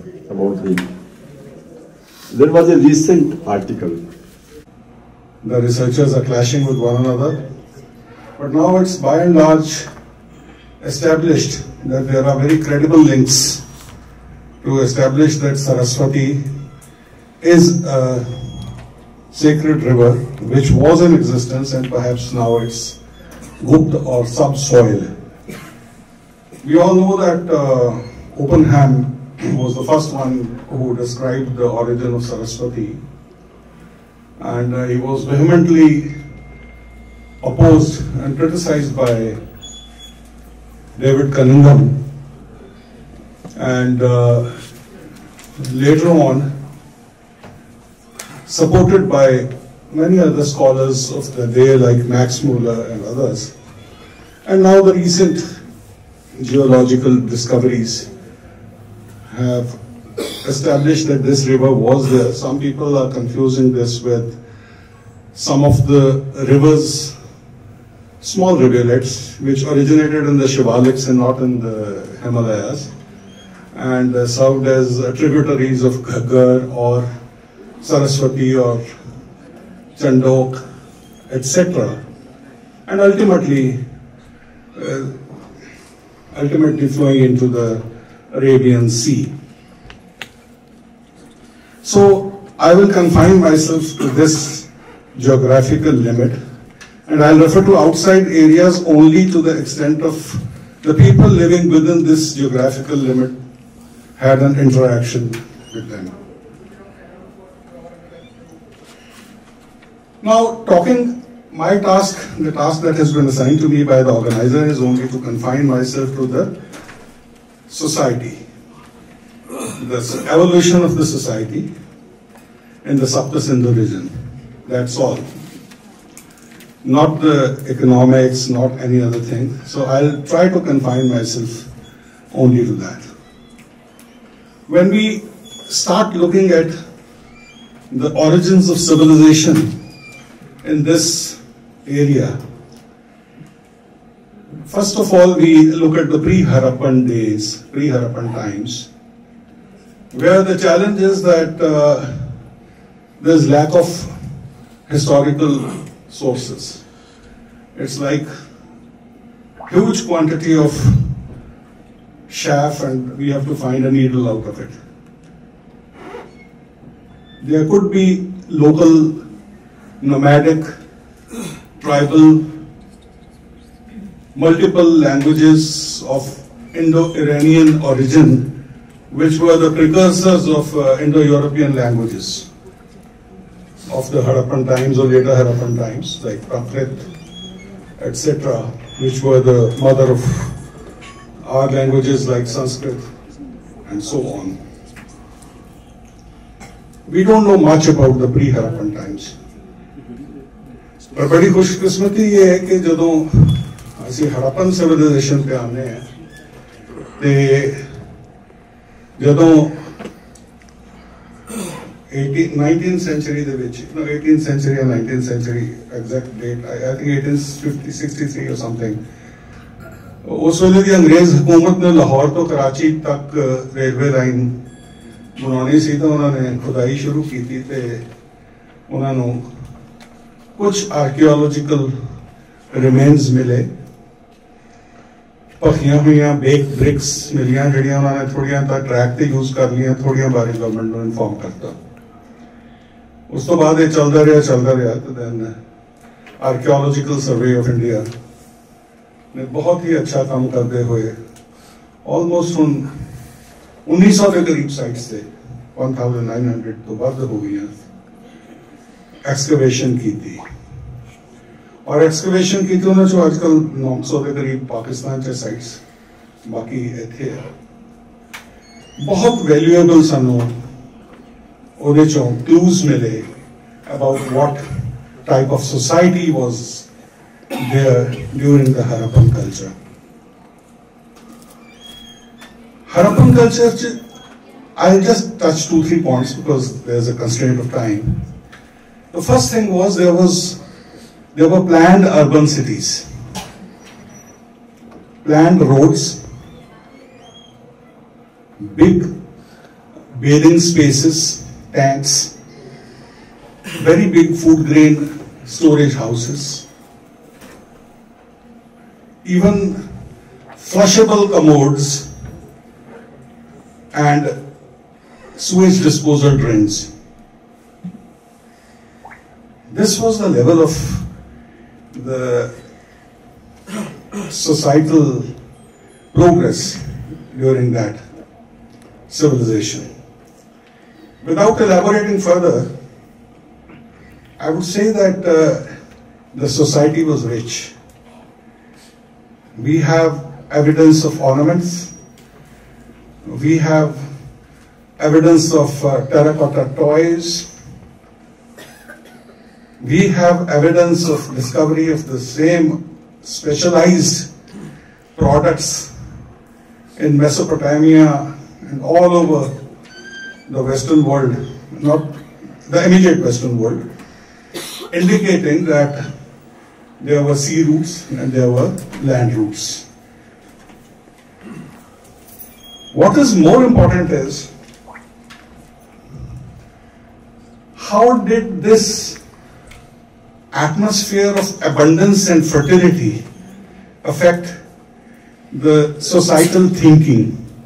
there was a recent article. The researchers are clashing with one another, but now it's by and large established that there are very credible links to establish that Saraswati is a sacred river which was in existence and perhaps now it's Gupt or subsoil. We all know that Oppenheim was the first one who described the origin of Saraswati, and he was vehemently opposed and criticized by David Cunningham, and later on supported by many other scholars of the day like Max Muller and others. And now the recent geological discoveries have established that this river was there. Some people are confusing this with some of the rivers, small rivulets, which originated in the Shivaliks and not in the Himalayas, and served as tributaries of Ghaggar or Saraswati or Chandok, etc. And ultimately flowing into the Arabian Sea. So I will confine myself to this geographical limit, and I'll refer to outside areas only to the extent of the people living within this geographical limit had an interaction with them. Now, my task, the task that has been assigned to me by the organizer is only to confine myself to the society, the evolution of the society in the Sapt Sindhu region. That's all. Not the economics, not any other thing. So I'll try to confine myself only to that. When we start looking at the origins of civilization in this area. First of all, we look at the pre-Harappan days, pre-Harappan times, where the challenge is that there's lack of historical sources. It's like huge quantity of chaff and we have to find a needle out of it. There could be local, nomadic, tribal, multiple languages of Indo-Iranian origin, which were the precursors of Indo-European languages of the Harappan times or later Harappan times, like Prakrit, etc., which were the mother of our languages like Sanskrit and so on. We don't know much about the pre-Harappan times. पर बड़ी खुशकिस्मती ये है कि जदों ਅਸੀਂ Harappan civilisation ਤੇ ਆਉਂਦੇ ਹਾਂ ਤੇ ਜਦੋਂ 19th century ਦੇ ਵਿੱਚ 18th century or 19th century exact date I think 1863 or something ਉਸ ਵੇਲੇ ਦੀ ਅੰਗਰੇਜ਼ ਹਕੂਮਤ ਨੇ ਲਾਹੌਰ ਤੋਂ ਕਰਾਚੀ ਤੱਕ ਰੇਲਵੇ ਲਾਈਨ ਬਣਾਉਣੀ ਸੀ ਤਾਂ ਉਹਨਾਂ ਨੇ ਖੁਦਾਈ ਸ਼ੁਰੂ ਕੀਤੀ ਤੇ ਉਹਨਾਂ ਨੂੰ ਕੁਝ ਆਰਕੀਓਲੋਜੀਕਲ ਰਿਮੇਨਸ ਮਿਲੇ ਪੱਕੀਆਂ ਹੋਈਆਂ ਬੇਕ ਬ੍ਰਿਕਸ ਮਿਲੀਆਂ ਜਿਹੜੀਆਂ ਉਹਨਾਂ ਨੇ ਥੋੜੀਆਂ ਤਾਂ ਟਰੈਕ ਤੇ ਯੂਜ਼ ਕਰ ਲਈਆਂ ਥੋੜੀਆਂ ਬਾਰੇ ਗਵਰਨਮੈਂਟ ਨੂੰ ਇਨਫੋਰਮ ਕਰਤਾ ਉਸ ਤੋਂ ਬਾਅਦ ਇਹ ਚੱਲਦਾ ਰਿਹਾ ਤੇ then archaeological survey of India ਨੇ ਬਹੁਤ ਹੀ ਅੱਛਾ ਕੰਮ ਕਰਦੇ ਹੋਏ ਆਲਮੋਸਟ ਹੁਣ 1900 ਦੇ ਕਰੀਬ ਸਾਈਟਸ ਤੇ 1900 ਤੋਂ ਵੱਧ ਹੋ ਗਈਆਂ ਐਕਸਕੇਵੇਸ਼ਨ ਕੀਤੀ और एक्सकवेशन की तो जो आजकल 900 के करीब पाकिस्तान से साइट्स बाकी इत्थे बहुत वैल्यूएबल सानू ओदे चों क्लूज मिले about what type of society was there during the Harappan culture. Harappan culture, I'll just touch 2-3 points because there's a constraint of time. The first thing was there were planned urban cities, planned roads, big bathing spaces, tanks, very big food grain storage houses, even flushable commodes and sewage disposal drains. This was the level of the societal progress during that civilization. Without elaborating further, I would say that the society was rich. We have evidence of ornaments. We have evidence of terracotta toys. We have evidence of discovery of the same specialized products in Mesopotamia and all over the Western world, not the immediate Western world, indicating that there were sea routes and there were land routes. What is more important is how did this atmosphere of abundance and fertility affect the societal thinking.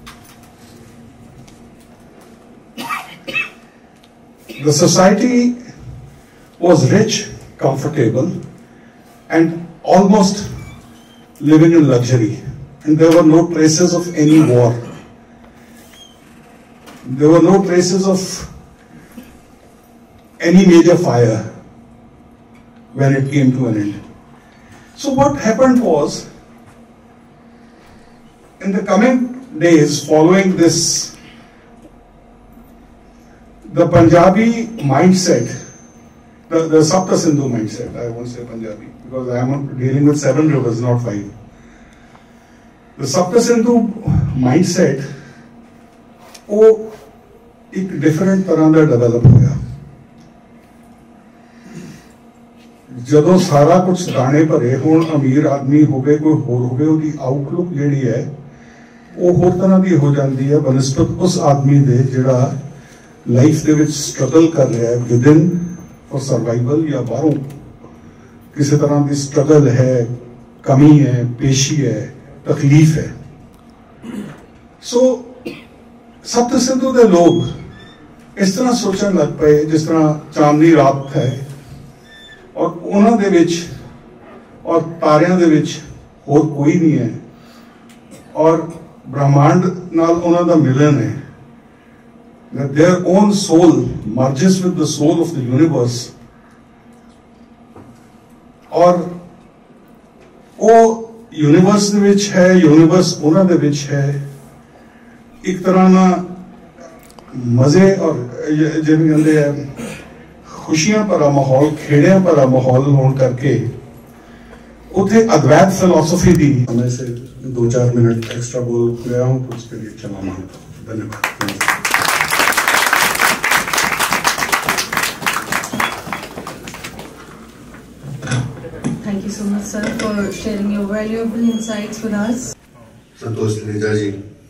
The society was rich, comfortable, and almost living in luxury. And there were no traces of any war. There were no traces of any major fire when it came to an end. So what happened was, in the coming days following this, the Punjabi mindset, the Sapta Sindhu mindset, I won't say Punjabi, because I am dealing with 7 rivers, not 5. The Sapta Sindhu mindset, वो एक different तरह का develop होया. ਜਦੋਂ ਸਾਰਾ ਕੁਝ ਦਾਣੇ ਭਰੇ ਹੋਣ, ਅਮੀਰ ਆਦਮੀ ਹੋਵੇ ਕੋਈ ਹੋਰ ਹੋਵੇ, ਉਹਦੀ ਆਊਟਲੁੱਕ ਜਿਹੜੀ ਹੈ ਉਹ ਹੋਰ ਤਰ੍ਹਾਂ ਦੀ ਹੋ ਜਾਂਦੀ ਹੈ ਬਨਿਸਬਤ ਉਸ ਆਦਮੀ ਦੇ ਜਿਹੜਾ ਲਾਈਫ ਦੇ ਵਿੱਚ ਸਟਰਗਲ ਕਰ ਰਿਹਾ ਹੈ ਵਿਦਿਨ ਫॉर ਸਰਵਾਈਵਲ, ਜਾਂ ਬਾਹਰੋਂ ਕਿਸੇ ਤਰ੍ਹਾਂ ਦੀ ਸਟਰਗਲ ਹੈ, ਕਮੀ ਹੈ, ਪੇਸ਼ੀ ਹੈ, ਤਕਲੀਫ ਹੈ। ਸੋ ਸप्त सिंधु ਦੇ ਲੋਕ ਇਸ ਤਰ੍ਹਾਂ ਸੋਚਣ ਲੱਗ ਪਏ ਜਿਸ ਤਰ੍ਹਾਂ ਚਾਂਦਨੀ ਰਾਤ ਹੈ ਔਰ ਉਹਨਾਂ ਦੇ ਵਿੱਚ ਔਰ ਤਾਰਿਆਂ ਦੇ ਵਿੱਚ ਹੋਰ ਕੋਈ ਨਹੀਂ ਹੈ ਔਰ ਬ੍ਰਹਮਾਂਡ ਨਾਲ ਉਹਨਾਂ ਦਾ ਮਿਲਨ ਹੈ। That their own soul merges with the soul of the universe, और वो यूनिवर्स ਦੇ ਵਿੱਚ ਹੈ, यूनिवर्स ਉਹਨਾਂ ਦੇ ਵਿੱਚ ਹੈ। ਇੱਕ ਤਰ੍ਹਾਂ ਨਾਲ ਮਜ਼ੇ ਔਰ ਜਿਵੇਂ ਕਹਿੰਦੇ ਆ खुशियां भरा माहौल, खेड़िया भरा माहौल होने करके उथे अद्वैत फिलोसफी दी। मैं से 2-4 मिनट एक्स्ट्रा बोल गया हूं तो उसके लिए क्षमा मांगता हूं। धन्यवाद। Thank you so much, sir, for sharing your valuable insights with us. Santosh Taneja ji,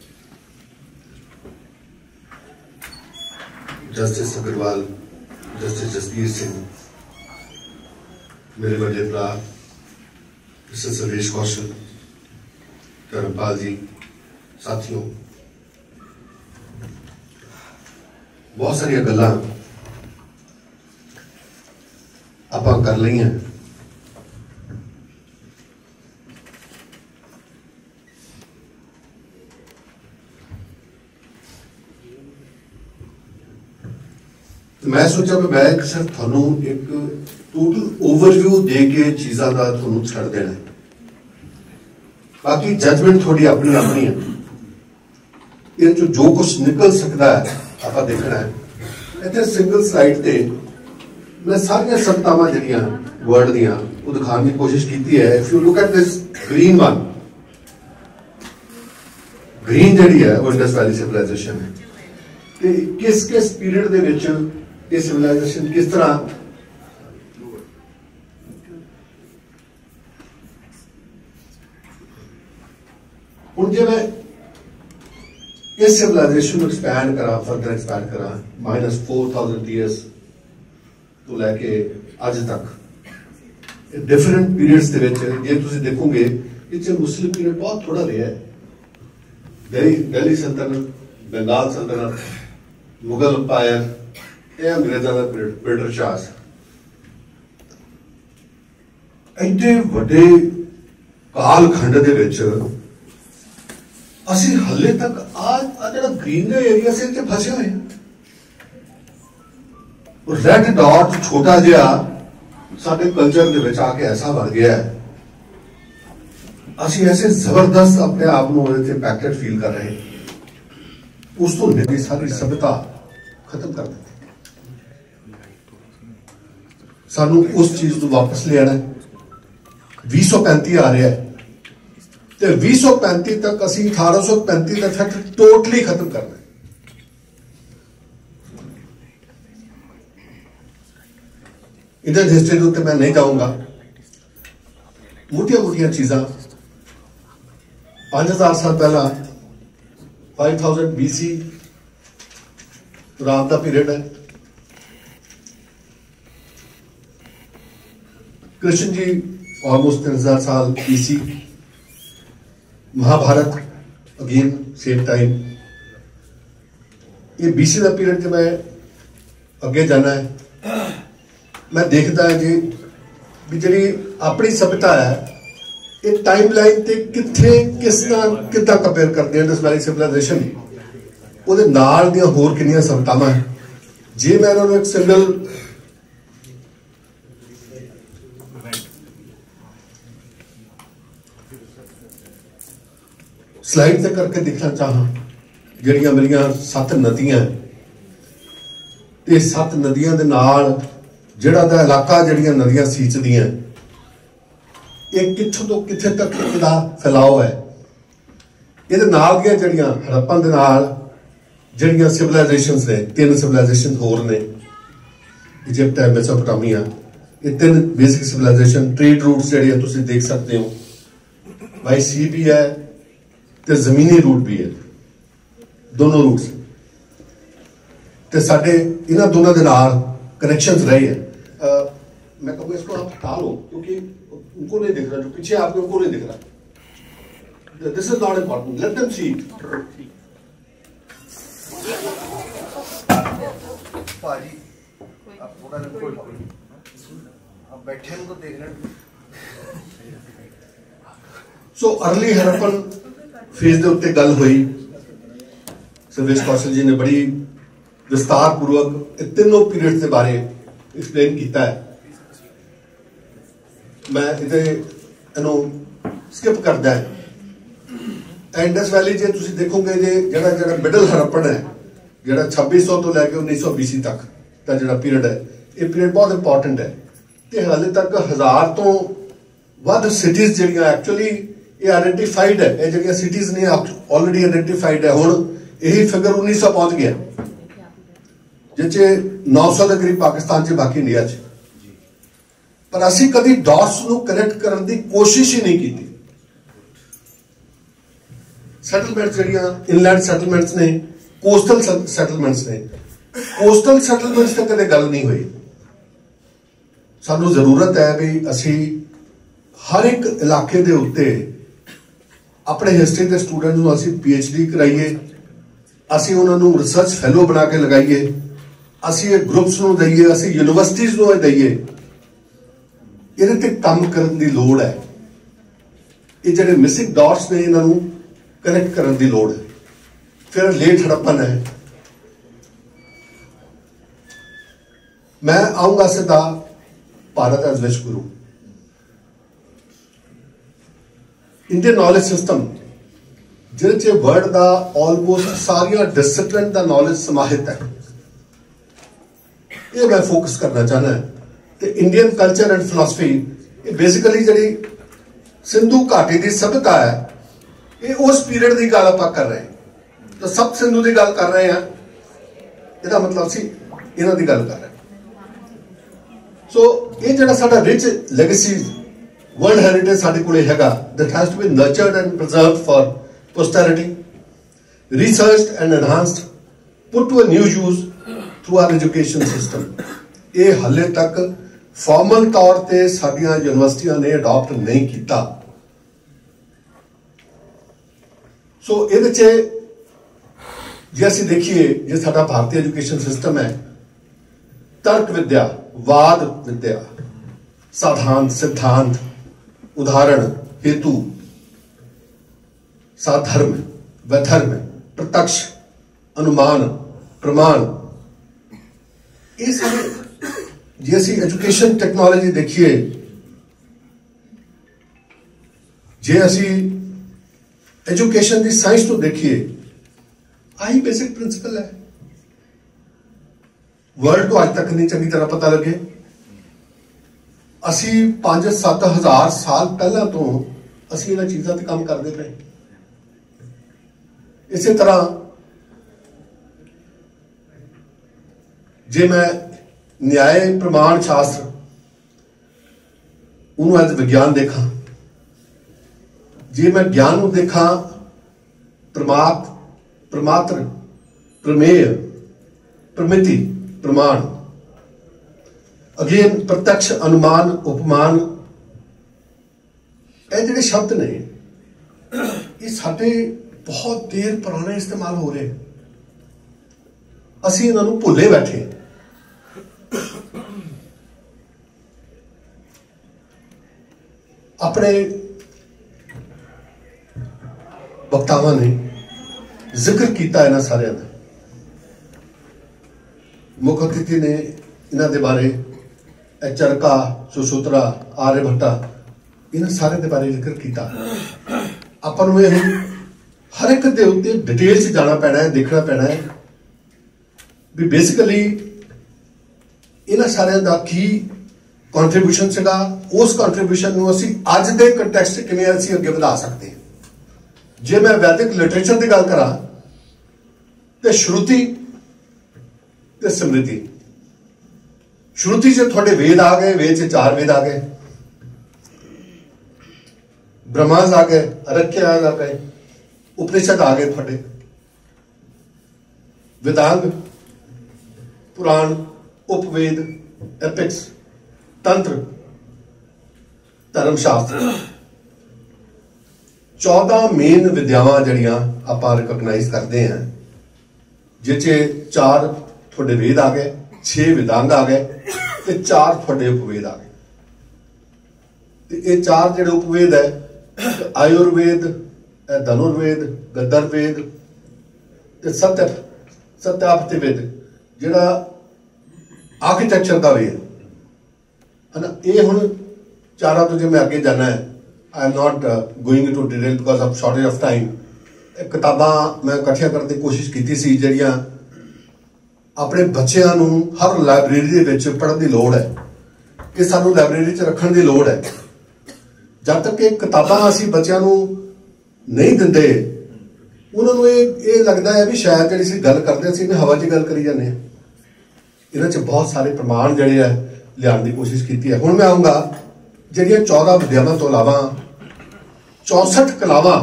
justice Agarwal, justice Jasbir Singh, मेरे बड़े भरा मिस्टर सुरेश कौशल, धर्मपाल जी, साथियों, बहुत सारी गल्लां आपां कर लईआं। मैं सोचा कि मैं सिर्फ थानू एक टोटल ओवरव्यू दे के चीज़ों का थानू छड़ देना है, बाकी जजमेंट थोड़ी अपनी अपनी है। ये जो कुछ निकल सकता है आप देखना है। इतने सिंगल स्लाइड पे मैं सारिया सत्तावां जिहड़ियां वर्ल्ड दियां वो दिखाने की कोशिश की है। If you look at this green one, green जिहड़ी है वो इंडस वैली सिविलाइजेशन है। किस किस पीरियड दे विच ये सिविलाइजेशन किस तरह हुण जे मैं इस सिविलाइजेशन को एक्सपैंड करा, फर्दर एक्सपैंड करा, -4000 ईयर्स तो लैके अज तक डिफरेंट पीरियड्स दे विच जे तुसीं देखोगे इत्थे मुस्लिम पीरियड बहुत थोड़ा रहा है। दिल्ली सल्तनत, बंगाल सल्तनत, मुगल अंपायर, अंग्रेजों का ब्रिटिश राज, एडे वड्डे कालखंड दे विच असीं हले तक आ जिहड़ा ग्रीन दे एरिया से इत्थे फसे हुए हैं। रेड डॉट छोटा जिहा साडे कल्चर दे विच आके ऐसा बन गया है, असीं ऐसे जबरदस्त अपने आप को इत्थे पैकेट फील कर रहे हैं। उस तो निकली सारी सभ्यता खत्म कर दी। सानू उस चीज को वापस ले आना है। 2035 आ रहा है तो 2035 तक असीं 1835 का इफेक्ट टोटली खत्म करना है। इंडियन हिस्ट्री के उत्ते मैं नहीं जाऊंगा। मोटिया मोटिया चीज़ां 5000 साल पहला 5000 BC रात का पीरियड है। कृष्ण जी ऑलमोस्ट 3000 साल BC। Mahabharat again same time. ये BC का पीरियड जो मैं अगे जाना है, मैं देखता है जी भी जी अपनी सभ्यता है ये टाइम लाइन ते कित्थे किस तरह कितना कंपेयर करते हैं इंडस वैली सिविलाइजेशन ਉਹਦੇ ਨਾਲ ਦੀਆਂ ਹੋਰ ਕਿੰਨੀਆਂ ਸਭਿਤਾਵਾਂ ਹੈ। ਜੇ मैं उन्होंने एक सिंगल स्लाइड से करके दिखना चाहा, ਜਿਹੜੀਆਂ ਮੇਰੀਆਂ 7 ਨਦੀਆਂ ਤੇ 7 ਨਦੀਆਂ ਦੇ ਨਾਲ ਜਿਹੜਾ ਦਾ ਇਲਾਕਾ ਜਿਹੜੀਆਂ ਨਦੀਆਂ ਸੀਂਚਦੀਆਂ ਇਹ ਕਿੱਥੋਂ ਤੋਂ ਕਿੱਥੇ ਤੱਕ ਇਹਦਾ ਫੈਲਾਅ ਹੈ। ਇਹਦੇ ਨਾਲ ਦੀਆਂ ਜਿਹੜੀਆਂ ਹੜੱਪਾ ਦੇ ਨਾਲ ਜਿਹੜੀਆਂ ਸਿਵਲਾਈਜੇਸ਼ਨਸ ਨੇ, 3 ਸਿਵਲਾਈਜੇਸ਼ਨ ਹੋਰ ਨੇ, ਇਜਿਪਟ ਹੈ, ਮੈਸੋਪੋਟਾਮੀਆ, ये 3 बेसिक सिविलाइजेशन ट्रेड रूट्स जिहड़े तुसीं देख सकते हो, बाई सी भी है तो जमीनी रूट भी है, दोनों रूट्स ते साडे इन्हां दोनों दे नाल कनेक्शंस रहे हैं। मैं कहूँगा इसको आप हटा लो क्योंकि उनको नहीं दिख रहा, जो पीछे आपके उनको नहीं दिख रहा। This is not important, let them see. भाजी आप थोड़ा आप बैठे तो देख रहे। सो अर्ली हड़प्पन फेज के उत्ते गल हुई, सर्वेश कौशल जी ने बड़ी विस्तार पूर्वक तीनों पीरियड के बारे एक्सप्लेन किया है। मैं इन्हों स्किप करदा है। इंडस वैली जे तुसी देखोगे जे जड़ा जड़ा मिडल हड़प्पन है, जड़ा 2600 तो लैके 1900 BC तक का जड़ा पीरियड है, ये पीरियड बहुत इंपॉर्टेंट है। ते हाले तक 1000 तो वध सिटीज जड़ियां एक्चुअली ये आइडेंटिफाइड है, ये जड़ियां सिटीज ने ऑलरेडी आइडेंटिफाइड है। हुण यही फिगर 1900 पहुंच गया, जिचे 900 के करीब पाकिस्तान च, बाकी इंडिया च। पर असी कभी डॉट्स नू कनेक्ट करने की कोशिश ही नहीं की। सैटलमेंट्स जड़ियां इनलैंड सैटलमेंट्स ने, कोस्टल सैटलमेंट्स ने, कोस्टल सैटलमेंट्स तक कदे गल नहीं हुई। सानू जरूरत है भी असी हर एक इलाके दे उत्ते अपने हिस्ट्री के स्टूडेंट्स नू असी PhD कराइए, असी उन्हां नू रिसर्च फैलो बना के लगाइए, असी ये ग्रुप्स नू दईए, असी यूनिवर्सिटीज नू दईए। इहदे ते काम करन दी लोड़ है। ये जिहड़े मिसिंग डॉट्स ने इन्हां नू कनेक्ट करने की लोड़ है। फिर लेट हड़प्पन है। मैं आऊंगा सीधा भारत एज विश्व गुरु। इंडियन नॉलेज सिस्टम जिहदे वर्ल्ड का ऑलमोस्ट सारिया डिसिप्लिन का नॉलेज समाहित है, ये मैं फोकस करना चाहना है। तो इंडियन कल्चर एंड फिलॉसफी ये बेसिकली जी सिंधु घाटी की सभ्यता है, ये उस पीरियड की गल आप कर रहे हैं। तो सब सिंधु की गल कर रहे हैं, इसका मतलब असी इन्हों की गल कर रहे हैं। सो ये जो साडा रिच लेगेसी वर्ल्ड हेरिटेज साडे कोले हैगा, that has to be nurtured and preserved for posterity, researched and enhanced, put to a new use through our education system. ये हाले तक फॉर्मल तौर पर साडियां यूनिवर्सिटियां ने अडॉप्ट नहीं किया। सो ये जे असीं देखिए, जो साडा भारतीय एजुकेशन सिस्टम है, तर्क विद्या, वाद विद्या, साधांत, सिद्धांत, उदाहरण, हेतु, साधर्म, वैधर्म, प्रत्यक्ष, अनुमान, प्रमाण, ये सारे जे असीं एजुकेशन टेक्नोलॉजी देखिए, जे असीं एजुकेशन की साइंस तो देखिए, आई बेसिक प्रिंसिपल है। वर्ल्ड को आज तक नहीं चंगी तरह पता लगे। असी 5-7 हज़ार साल पहला तो असी इन्हां चीज़ों ते काम करते पे। इसी तरह जे मैं न्याय प्रमाण शास्त्र उन्होंने एज विज्ञान देखा, जे मैं ज्ञान को देखा प्रमात्र, प्रमेय, प्रमिति, प्रमाण, अगेन प्रत्यक्ष, अनुमान, उपमान, ये जिहड़े शब्द ने ये साडे बहुत देर पुराने इस्तेमाल हो रहे, असीं इन्हां नूं भुल्ले बैठे। अपने वक्तावां ने जिक्र किया इन्हां सारियां दा, मुख अतिथि ने इन्हां दे बारे, चरका, सुसूत्रा, आर्यभट्टा, इन्हां सारे दे बारे जिक्र किया। आपां नूं हर एक दे उत्ते डिटेल च जाना पैना है, देखना पैना है भी बेसिकली इन्हां सारियां दा की कॉन्ट्रीब्यूशन सीगा, उस कॉन्ट्रीब्यूशन नूं असीं अज दे कंटैक्सट किवें असीं अगे वधा सकते हैं। जे मैं वैदिक लिटरेचर की गल करा तो श्रुति ते स्मृति, श्रुति च थोड़े वेद आ गए, वेद च 4 वेद आ गए, ब्रह्मांड आ गए, अरक्य आ गए, उपनिषद आ गए, थोड़े वेदांग, पुराण, उपवेद, एपिक्स, तंत्र, धर्मशास्त्र, 14 मेन विद्यावां जड़ियां आपां रिकॉग्नाइज करते हैं, जिसे 4 थोड़े वेद आ गए, 6 वेदांग आ गए, ते 4 थोड़े उपवेद आ गए। ये 4 जिहड़े उपवेद है, आयुर्वेद, धनुर्वेद, गंधर्वेद ते सत्यापति वेद, जिहड़ा आर्किटेक्चर का वेद है ना, ये हुण 4 तो जो मैं अगे जाना है, I am not going to detail because of shortage of time. किताबां मैं इकट्ठियां करने की कोशिश की सी, जिहड़ियां अपने बच्चों नूं हर लाइब्रेरी दे विच पढ़न की लोड़ है, कि सानू लाइब्रेरी च रखण की लोड़ है। जब तक ये किताबां असीं बच्चों नूं नहीं दिंदे, उन्होंने ये लगता है भी शायद जिहड़ी असीं गल करदे असीं हवा च गल करी जांदे हां। इन्हां च बहुत सारे प्रमाण जिहड़े है लियाउण की कोशिश की है। हुण मैं आऊँगा जिहड़ियां 14 विद्यावां तो इलावा 64 कलावां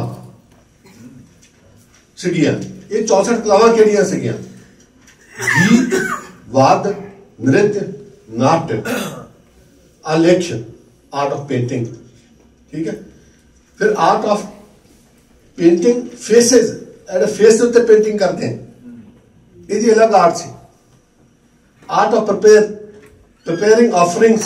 सीगियां। ये 64 कलावां किहड़ियां सीगियां? गीत, वाद, नृत्य, नाट्य, आलेख्य, आर्ट ऑफ पेंटिंग, ठीक है। फिर art of painting faces, face के उत्ते पेंटिंग करते हैं, ये अलग आर्ट सी। Art of preparing offerings,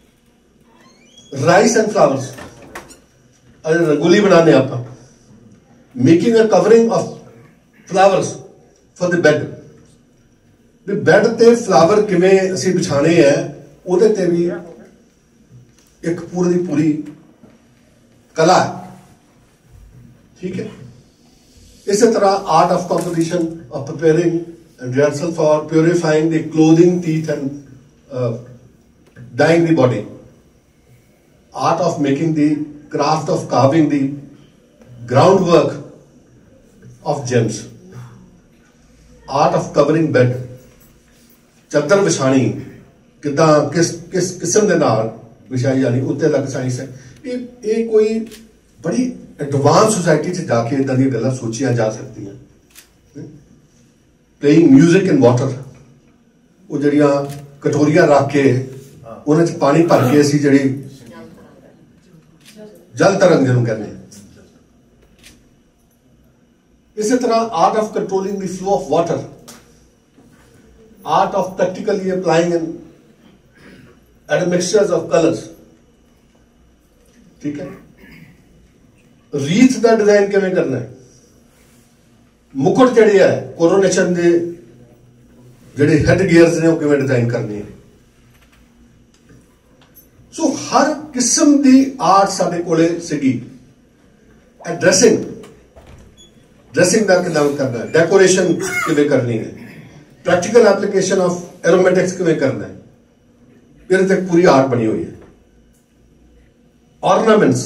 rice and flowers, rangoli बनाने आप, making a covering of flowers for the bed, bed ते फ्लावर किवें असीं बिछाने हैं, उहदे ते भी एक पूरी कला है, ठीक है। इसी तरह art of composition, of preparing and rehearsal for purifying the clothing, teeth and dyeing the body, art of making the craft of carving the ground work of gems, art of covering bed, चादर विछाणी किदा किस किस्म के नाल विछाई जानी, उत्ते अलग science है। ये कोई बड़ी एडवांस सोसाइटी च जाके इदां दी गल्लां सोचियां जा सकदियां। प्लेइंग म्यूजिक इन वाटर, वो जड़ियां कटोरियां रख के उन्हां च पानी भर के असीं जड़ी जल तरंग जिहनूं कहने हैं। इसी तरह art of controlling the flow of water, art of practically applying admixtures of colours, ठीक है। रीथ का डिजाइन किवें करना है, मुकुट जिहड़े है कोरोनेशन के जिहड़े हेड गियर्स ने वो किवें डिजाइन करने हैं। सो हर किस्म की आर्ट साडे कोले सीगी। ड्रेसिंग का किदां करना है, डेकोरेशन किवें करनी है, प्रैक्टिकल एप्लीकेशन ऑफ एरोमेटिक्स किवें करना है, फिर तक पूरी आर्ट बनी हुई है। ऑर्नामेंट्स,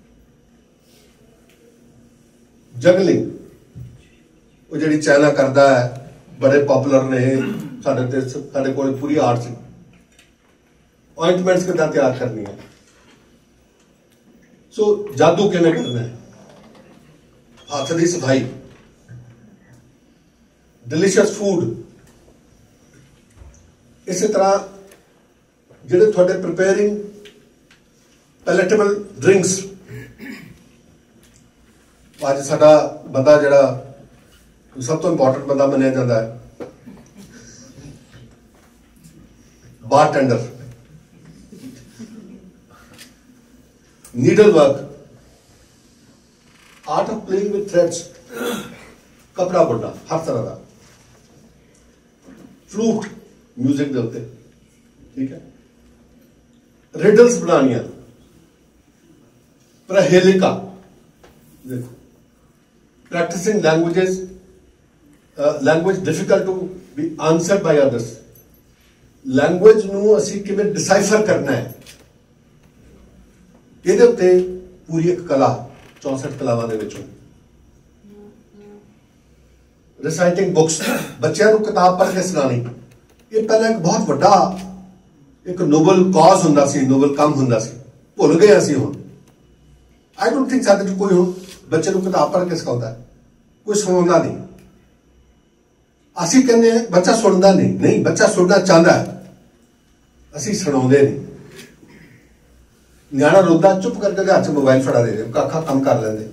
जगलिंग, वो जिहड़ी चाइना करता है, बड़े पॉपुलर ने, साडे कोल पूरी आर्ट सी। ऑइंटमेंट्स किदां तैयार करनी है। सो जादू किवें करना है, हाथ की सफाई, डिलीशियस फूड। इसी तरह जिहड़े थोड़े प्रिपेयरिंग पैलेटेबल ड्रिंक्स, आज साडा बंदा जिहड़ा सब तो इंपॉर्टेंट बंदा मनिया जाता है, bartender, needle work, art of playing with threads, कपड़ा बुनना हर तरह का, फ्लूट म्यूजिक दे उत्ते, ठीक है। रिडल्स बनानिया, प्रहेलिका, देखो, practising languages, language difficult to be answered by others, language नूं असीं किवें डिसाइफर करना है, इहदे उत्ते पूरी एक कला 64 कलावां दे विचों। रिसाइटिंग बुक्स, बच्चों को किताब पढ़ के सुनानी, ये पहले एक बहुत बड़ा ਇੱਕ ਨੋਬਲ ਕਾਜ਼ ਹੁੰਦਾ ਸੀ, ਨੋਬਲ ਕੰਮ ਹੁੰਦਾ ਸੀ, ਭੁੱਲ ਗਏ ਅਸੀਂ ਹੁਣ। ਆਈ ਡੋਂਟ ਥਿੰਕ ਸਾਡੇ 'ਚ ਕੋਈ ਹੁਣ ਬੱਚੇ ਨੂੰ ਕਿਤਾਬ ਪੜ੍ਹ ਕੇ ਸਿਖਾਉਂਦਾ, ਕੋਈ ਸੁਣਾਉਂਦਾ ਨਹੀਂ। ਅਸੀਂ ਕਹਿੰਦੇ ਹਾਂ ਬੱਚਾ ਸੁਣਦਾ ਨਹੀਂ, ਨਹੀਂ ਬੱਚਾ ਸੁਣਨਾ ਚਾਹੁੰਦਾ ਹੈ, ਅਸੀਂ ਸੁਣਾਉਂਦੇ ਨਹੀਂ। ਨਿਆਣਾ ਰੋਂਦਾ ਚੁੱਪ ਕਰਕੇ ਹੱਥ 'ਚ ਮੋਬਾਈਲ ਫੜਾ ਦੇ, ਕਾਕਾ ਕੰਮ ਕਰ ਲੈਂਦੇ।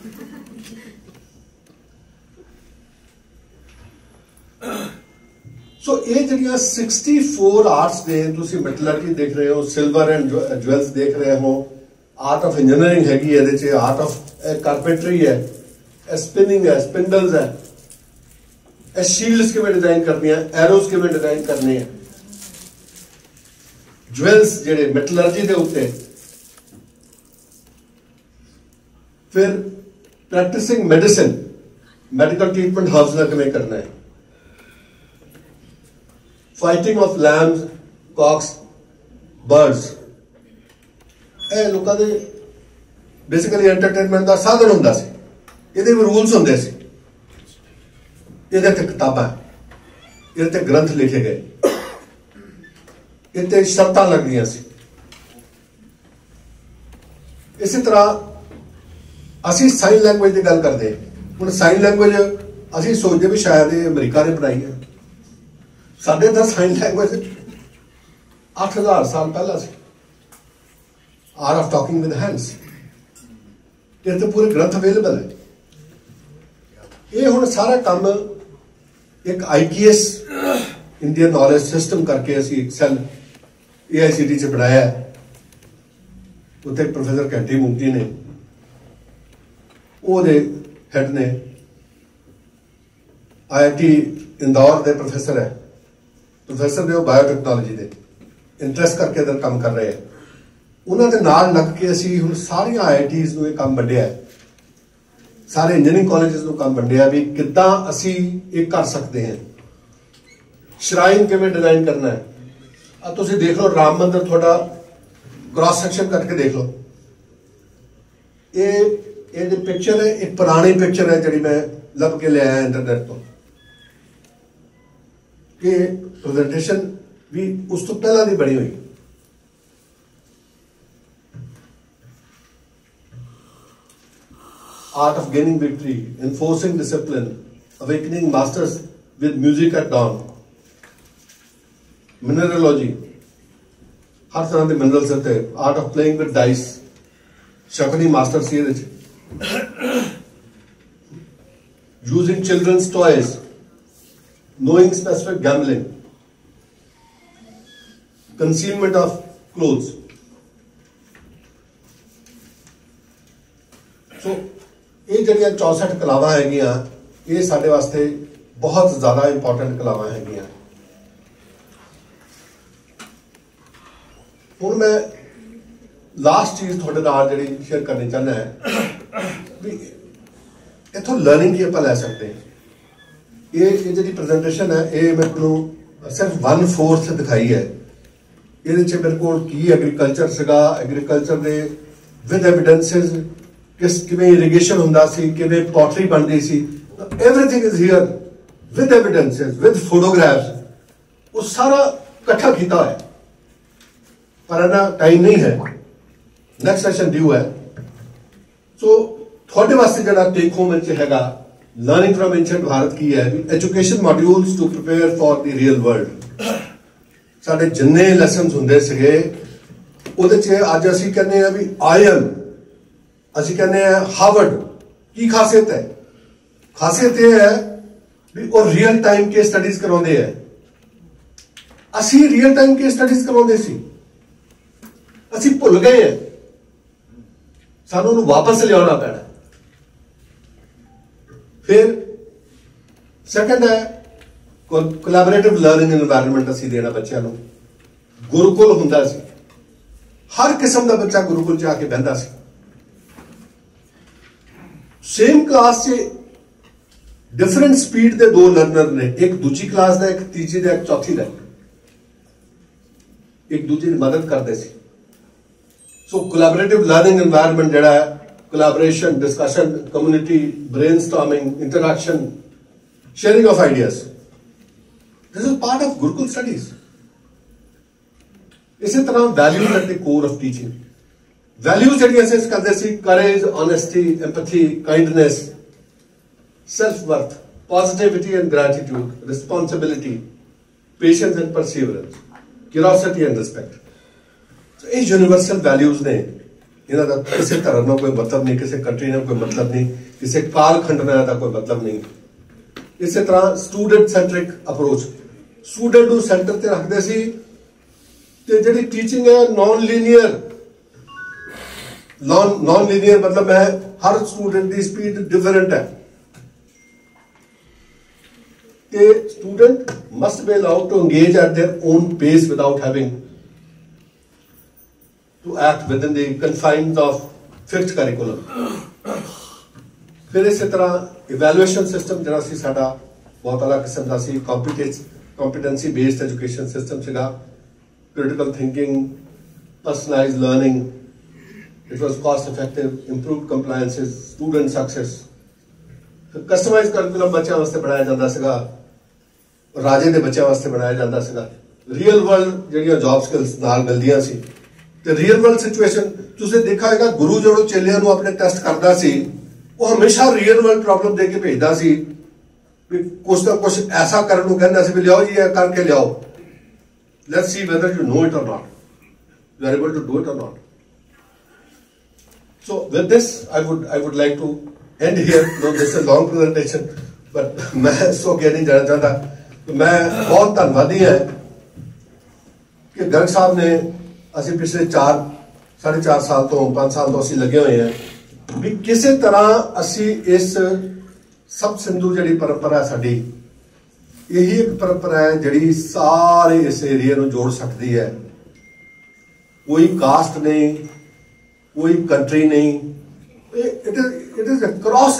ਸੋ ਇਹ ਜਿਹੜੀਆਂ 64 ਆਰਟਸ ਨੇ, ਤੁਸੀਂ ਮੈਟਲਰਜੀ ਦੇਖ ਰਹੇ ਹੋ, ਸਿਲਵਰ ਐਂਡ ਜਵੈਲਸ ਦੇਖ ਰਹੇ ਹੋ, ਆਰਟ ਆਫ ਇੰਜੀਨੀਅਰਿੰਗ ਹੈਗੀ ਇਹਦੇ 'ਚ, ਆਰਟ ਆਫ ਕਾਰਪੈਂਟਰੀ ਹੈ, ਸਪਿਨਿੰਗ ਹੈ, ਸਪਿੰਡਲਸ ਹੈ, ਇਹ ਸ਼ੀਲਡਸ ਕਿਵੇਂ ਡਿਜ਼ਾਈਨ ਕਰਨੀਆਂ, ਐਰੋਜ਼ ਕਿਵੇਂ ਡਿਜ਼ਾਈਨ ਕਰਨੇ ਆ, ਜਵੈਲਸ ਜਿਹੜੇ ਮੈਟਲਰਜੀ ਦੇ ਉੱਤੇ। ਫਿਰ practising medicine, medical treatment herbs ਨਾਲ ਕਿਵੇਂ ਕਰਨਾ ਹੈ, fighting of lambs, cocks, birds, ਇਹ ਲੋਕਾਂ ਦੇ ਬੇਸਿਕਲੀ ਐਂਟਰਟੇਨਮੈਂਟ ਦਾ ਸਾਧਨ ਹੁੰਦਾ ਸੀ। ਇਹਦੇ ਵੀ ਰੂਲਸ ਹੁੰਦੇ ਸੀ, ਇਹਦੇ ਤੇ ਕਿਤਾਬਾਂ, ਇਹਦੇ ਤੇ ਗ੍ਰੰਥ ਲਿਖੇ ਗਏ, ਇਹ ਤੇ ਸ਼ਰਤਾਂ ਲੱਗਦੀਆਂ ਸੀ। ਇਸੇ ਤਰ੍ਹਾਂ ਅਸੀਂ ਸਾਈਨ ਲੈਂਗੁਏਜ ਦੀ ਗੱਲ ਕਰਦੇ ਹਾਂ। ਹੁਣ ਸਾਈਨ ਲੈਂਗੁਏਜ ਅਸੀਂ ਸੋਚਦੇ ਵੀ ਸ਼ਾਇਦ ਇਹ ਅਮਰੀਕਾ ਨੇ ਬਣਾਈ ਹੈ। ਸਾਡੇ ਤਾਂ ਸਾਈਨ ਲੈਂਗੁਏਜ 8000 ਸਾਲ ਪਹਿਲਾਂ ਸੀ। Art of talking with hands, ਇਹ ਤੇ ਪੂਰੇ ਗ੍ਰੰਥ ਅਵੇਲੇਬਲ ਹੈ। ਇਹ ਹੁਣ ਸਾਰਾ ਕੰਮ ਇੱਕ IKS ਇੰਡੀਅਨ ਨੌਲੇਜ ਸਿਸਟਮ ਕਰਕੇ ਅਸੀਂ ਇੱਕ ਸੈੱਲ AICT 'ਚ ਬਣਾਇਆ। ਉੱਥੇ ਪ੍ਰੋਫੈਸਰ ਘੰਟੀ ਮੁਕਤੀ ਨੇ, ਉਹਦੇ ਹੈਡ ਨੇ, IIT ਇੰਦੌਰ ਦੇ ਪ੍ਰੋਫੈਸਰ ਹੈ, ਪ੍ਰੋਫੈਸਰ ਨੇ ਉਹ ਬਾਇਓਟੈਕਨੋਲੋਜੀ ਦੇ, ਇੰਟਰਸਟ ਕਰਕੇ ਇਧਰ ਕੰਮ ਕਰ ਰਹੇ ਆ। ਉਹਨਾਂ ਦੇ ਨਾਲ ਲੱਗ ਕੇ ਅਸੀਂ ਹੁਣ ਸਾਰੀਆਂ IITs ਨੂੰ ਇਹ ਕੰਮ ਵੰਡਿਆ, ਸਾਰੇ ਇੰਜੀਨੀਅਰਿੰਗ ਕਾਲਜਸ ਨੂੰ ਕੰਮ ਵੰਡਿਆ ਵੀ ਕਿੱਦਾਂ ਅਸੀਂ ਇਹ ਕਰ ਸਕਦੇ ਹਾਂ। ਸ਼ਰਾਈਨ ਕਿਵੇਂ ਡਿਜ਼ਾਈਨ ਕਰਨਾ ਹੈ। ਆ ਤੁਸੀਂ ਦੇਖ ਲਓ ਰਾਮ ਮੰਦਿਰ, ਤੁਹਾਡਾ ਕ੍ਰਾਸ ਸੈਕਸ਼ਨ ਕਰਕੇ ਦੇਖ ਲਓ। ਇਹਦੀ ਪਿਕਚਰ ਹੈ, ਇੱਕ ਪੁਰਾਣੀ ਪਿਕਚਰ ਹੈ ਜਿਹੜੀ ਮੈਂ ਲੱਭ ਕੇ ਲਿਆਇਆ ਇੰਟਰਨੈਟ ਤੋਂ। ਇਹ ਪ੍ਰੈਜੈਂਟੇਸ਼ਨ ਵੀ ਉਸ ਤੋਂ ਪਹਿਲਾਂ ਦੀ ਬਣੀ ਹੋਈ। Art of gaining victory, enforcing discipline, awakening masters with music at dawn. Mineralogy, हर तरह के मिनरल्स होते हैं। Art of playing with dice, Shakuni master सी है। Using children's toys, knowing specific gambling, concealment of clothes. So ਇਹ ਜਿਹੜੀਆਂ 64 ਕਲਾਵਾਂ ਹੈਗੀਆਂ, ਇਹ ਸਾਡੇ ਵਾਸਤੇ ਬਹੁਤ ਜ਼ਿਆਦਾ ਇੰਪੋਰਟੈਂਟ ਕਲਾਵਾਂ ਹੈਗੀਆਂ। ਹੁਣ ਮੈਂ ਲਾਸਟ ਚੀਜ਼ ਤੁਹਾਡੇ ਨਾਲ ਜਿਹੜੀ ਸ਼ੇਅਰ ਕਰਨੀ ਚਾਹੁੰਦਾ ਹੈ ਵੀ ਇੱਥੋਂ ਲਰਨਿੰਗ ਕੀ ਆਪਾਂ ਲੈ ਸਕਦੇ ਹਾਂ। ਇਹ ਜਿਹੜੀ ਪ੍ਰੈਜੈਂਟੇਸ਼ਨ ਹੈ, ਇਹ ਮੈਂ ਤੁਹਾਨੂੰ ਸਿਰਫ 1/4 ਦਿਖਾਈ ਹੈ। ਇਹਦੇ 'ਚ ਮੇਰੇ ਕੋਲ ਕੀ ਐਗਰੀਕਲਚਰ ਸੀਗਾ, ਐਗਰੀਕਲਚਰ ਦੇ ਵਿਦ ਐਵੀਡੈਂਸਿਸ, ਕਿਵੇਂ ਇਰੀਗੇਸ਼ਨ ਹੁੰਦਾ ਸੀ, ਕਿਵੇਂ ਪੋਟਰੀ ਬਣਦੀ ਸੀ, everything is here with evidences, with photographs. ਉਹ ਸਾਰਾ ਇਕੱਠਾ ਕੀਤਾ ਹੋਇਆ, ਪਰ ਇਹਨਾਂ ਟਾਈਮ ਨਹੀਂ ਹੈ, ਨੈਕਸਟ ਸੈਸ਼ਨ ਡਿਊ ਹੈ। ਸੋ ਤੁਹਾਡੇ ਵਾਸਤੇ ਜਿਹੜਾ ਟੇਕ ਹੋਮ ਵਿੱਚ ਹੈਗਾ, ਲਰਨਿੰਗ ਫਰਮ ਐਂਸ਼ੀਐਂਟ ਭਾਰਤ ਕੀ ਹੈ ਵੀ education modules to prepare for the real world. ਸਾਡੇ ਜਿੰਨੇ ਲੈਸਨਸ ਹੁੰਦੇ ਸੀਗੇ ਉਹਦੇ 'ਚ ਅੱਜ ਅਸੀਂ ਕਹਿੰਦੇ ਆ ਵੀ ਆਇਨ, ਅਸੀਂ ਕਹਿੰਦੇ ਆ ਹਾਰਵਰਡ। ਕੀ ਖਾਸੀਅਤ ਹੈ? ਖਾਸੀਅਤ ਇਹ ਹੈ ਵੀ ਉਹ ਰੀਅਲ ਟਾਈਮ ਕੇਸ ਸਟੱਡੀਜ਼ ਕਰਾਉਂਦੇ ਆ। ਅਸੀਂ ਰੀਅਲ ਟਾਈਮ ਕੇਸ ਸਟੱਡੀਜ਼ ਕਰਾਉਂਦੇ ਸੀ, ਅਸੀਂ ਭੁੱਲ ਗਏ ਆ, ਸਾਨੂੰ ਉਹਨੂੰ ਵਾਪਸ ਲਿਆਉਣਾ ਪੈਣਾ। ਫਿਰ ਸੈਕੰਡ ਹੈ ਕੋਲੈਬੋਰੇਟਿਵ ਲਰਨਿੰਗ এনवायरमेंट ਅਸੀਂ ਦੇਣਾ ਬੱਚਿਆਂ ਨੂੰ। ਗੁਰੂਕੁਲ ਹੁੰਦਾ ਸੀ, ਹਰ ਕਿਸਮ ਦਾ ਬੱਚਾ ਗੁਰੂਕੁਲ 'ਚ ਆ ਕੇ ਬਹਿੰਦਾ ਸੀ। ਸੇਮ ਕਲਾਸ 'ਚ ਡਿਫਰੈਂਟ ਸਪੀਡ ਦੇ ਦੋ ਲਰਨਰ ਨੇ, ਇੱਕ ਦੂਜੀ ਕਲਾਸ ਦਾ, ਇੱਕ ਤੀਜੀ ਦਾ, ਇੱਕ ਚੌਥੀ ਦਾ, ਇੱਕ ਦੂਜੇ ਦੀ ਮਦਦ ਕਰਦੇ ਸੀ। ਸੋ ਕੋਲੈਬੋਰੇਟਿਵ ਲਰਨਿੰਗ এনवायरमेंट ਜਿਹੜਾ ਹੈ, collaboration, discussion, community, brainstorming, interaction, sharing of ideas. This is part of Gurukul studies. इसी तरह values at the core of teaching values ਜਿਹੜੀਆਂ ਅਸੀਂ ਕਰਦੇ ਸੀ courage honesty empathy kindness self worth positivity and gratitude responsibility patience and perseverance curiosity and respect so ਇਹ universal values ਨੇ ਇਹਨਾਂ ਦਾ ਕਿਸੇ ਧਰਮ ਨਾਲ ਕੋਈ ਮਤਲਬ ਨਹੀਂ ਕਿਸੇ ਕੰਟਰੀ ਨਾਲ ਕੋਈ ਮਤਲਬ ਨਹੀਂ ਕਿਸੇ ਕਾਲਖੰਡ ਨਾਲ ਦਾ ਕੋਈ ਮਤਲਬ ਨਹੀਂ ਇਸੇ ਤਰ੍ਹਾਂ ਸਟੂਡੈਂਟ ਸੈਂਟਰਿਕ ਅਪਰੋਚ ਸਟੂਡੈਂਟ ਨੂੰ ਸੈਂਟਰ ਤੇ ਰੱਖਦੇ ਸੀ ਤੇ ਜਿਹੜੀ ਟੀਚਿੰਗ ਹੈ ਨॉन ਲੀਨੀਅਰ मतलब है हर स्टूडेंट की स्पीड डिफरेंट है ते student must be allowed to engage at their own pace without having to act within the confines of fixed curriculum फिर इस तरह इवैल्यूएशन सिस्टम जरा सी साडा बहुत अलग किस्म दा सी कॉम्पिटेंसी बेस्ड एजुकेशन सिस्टम सीगा critical thinking personalised learning It was cost effective, improved compliances, student success. Customized curriculum ਬੱਚਿਆਂ ਵਾਸਤੇ ਬਣਾਇਆ ਜਾਂਦਾ ਸੀਗਾ ਰਾਜੇ ਦੇ ਬੱਚਿਆਂ ਵਾਸਤੇ ਬਣਾਇਆ ਜਾਂਦਾ ਸੀਗਾ ਰੀਅਲ ਵਰਲਡ ਜਿਹੜੀਆਂ ਜੌਬ ਸਕਿੱਲਸ ਨਾਲ ਮਿਲਦੀਆਂ ਸੀ ਤੇ ਰੀਅਲ ਵਰਲਡ ਸਿਚੁਏਸ਼ਨ ਤੁਸੀਂ ਦੇਖਿਆ ਹੋਵੇਗਾ ਗੁਰੂ ਜਦੋਂ ਚੇਲਿਆਂ ਨੂੰ ਆਪਣੇ ਟੈਸਟ ਕਰਦਾ ਸੀ ਉਹ ਹਮੇਸ਼ਾ ਰੀਅਲ ਵਰਲਡ ਪ੍ਰੋਬਲਮ ਦੇ ਕੇ ਭੇਜਦਾ ਸੀ ਵੀ ਕੁਛ ਨਾ ਕੁਛ ਐਸਾ ਕਰਨ ਨੂੰ ਕਹਿੰਦਾ ਸੀ ਵੀ ਲਿਆਓ ਜੀ ਇਹ ਕਰਕੇ ਲਿਆਓ let's see whether you know it or not you are able to do it or not So with this, I would like to end here. No, this is a long presentation, but मैं इसको कह नहीं जाना चाहता. मैं बहुत धन्यवादी है कि गर्ग साहब ने असी पिछले 4.5 साल तो 5 साल तो असी लगे हुए हैं भी किसी तरह असी इस सब सिंधु जी परंपरा साड़ी यही एक परंपरा है जी सारे इस एरिया को जोड़ सकती है कोई कास्ट नहीं कोई कंट्री नहीं इट इज अक्रॉस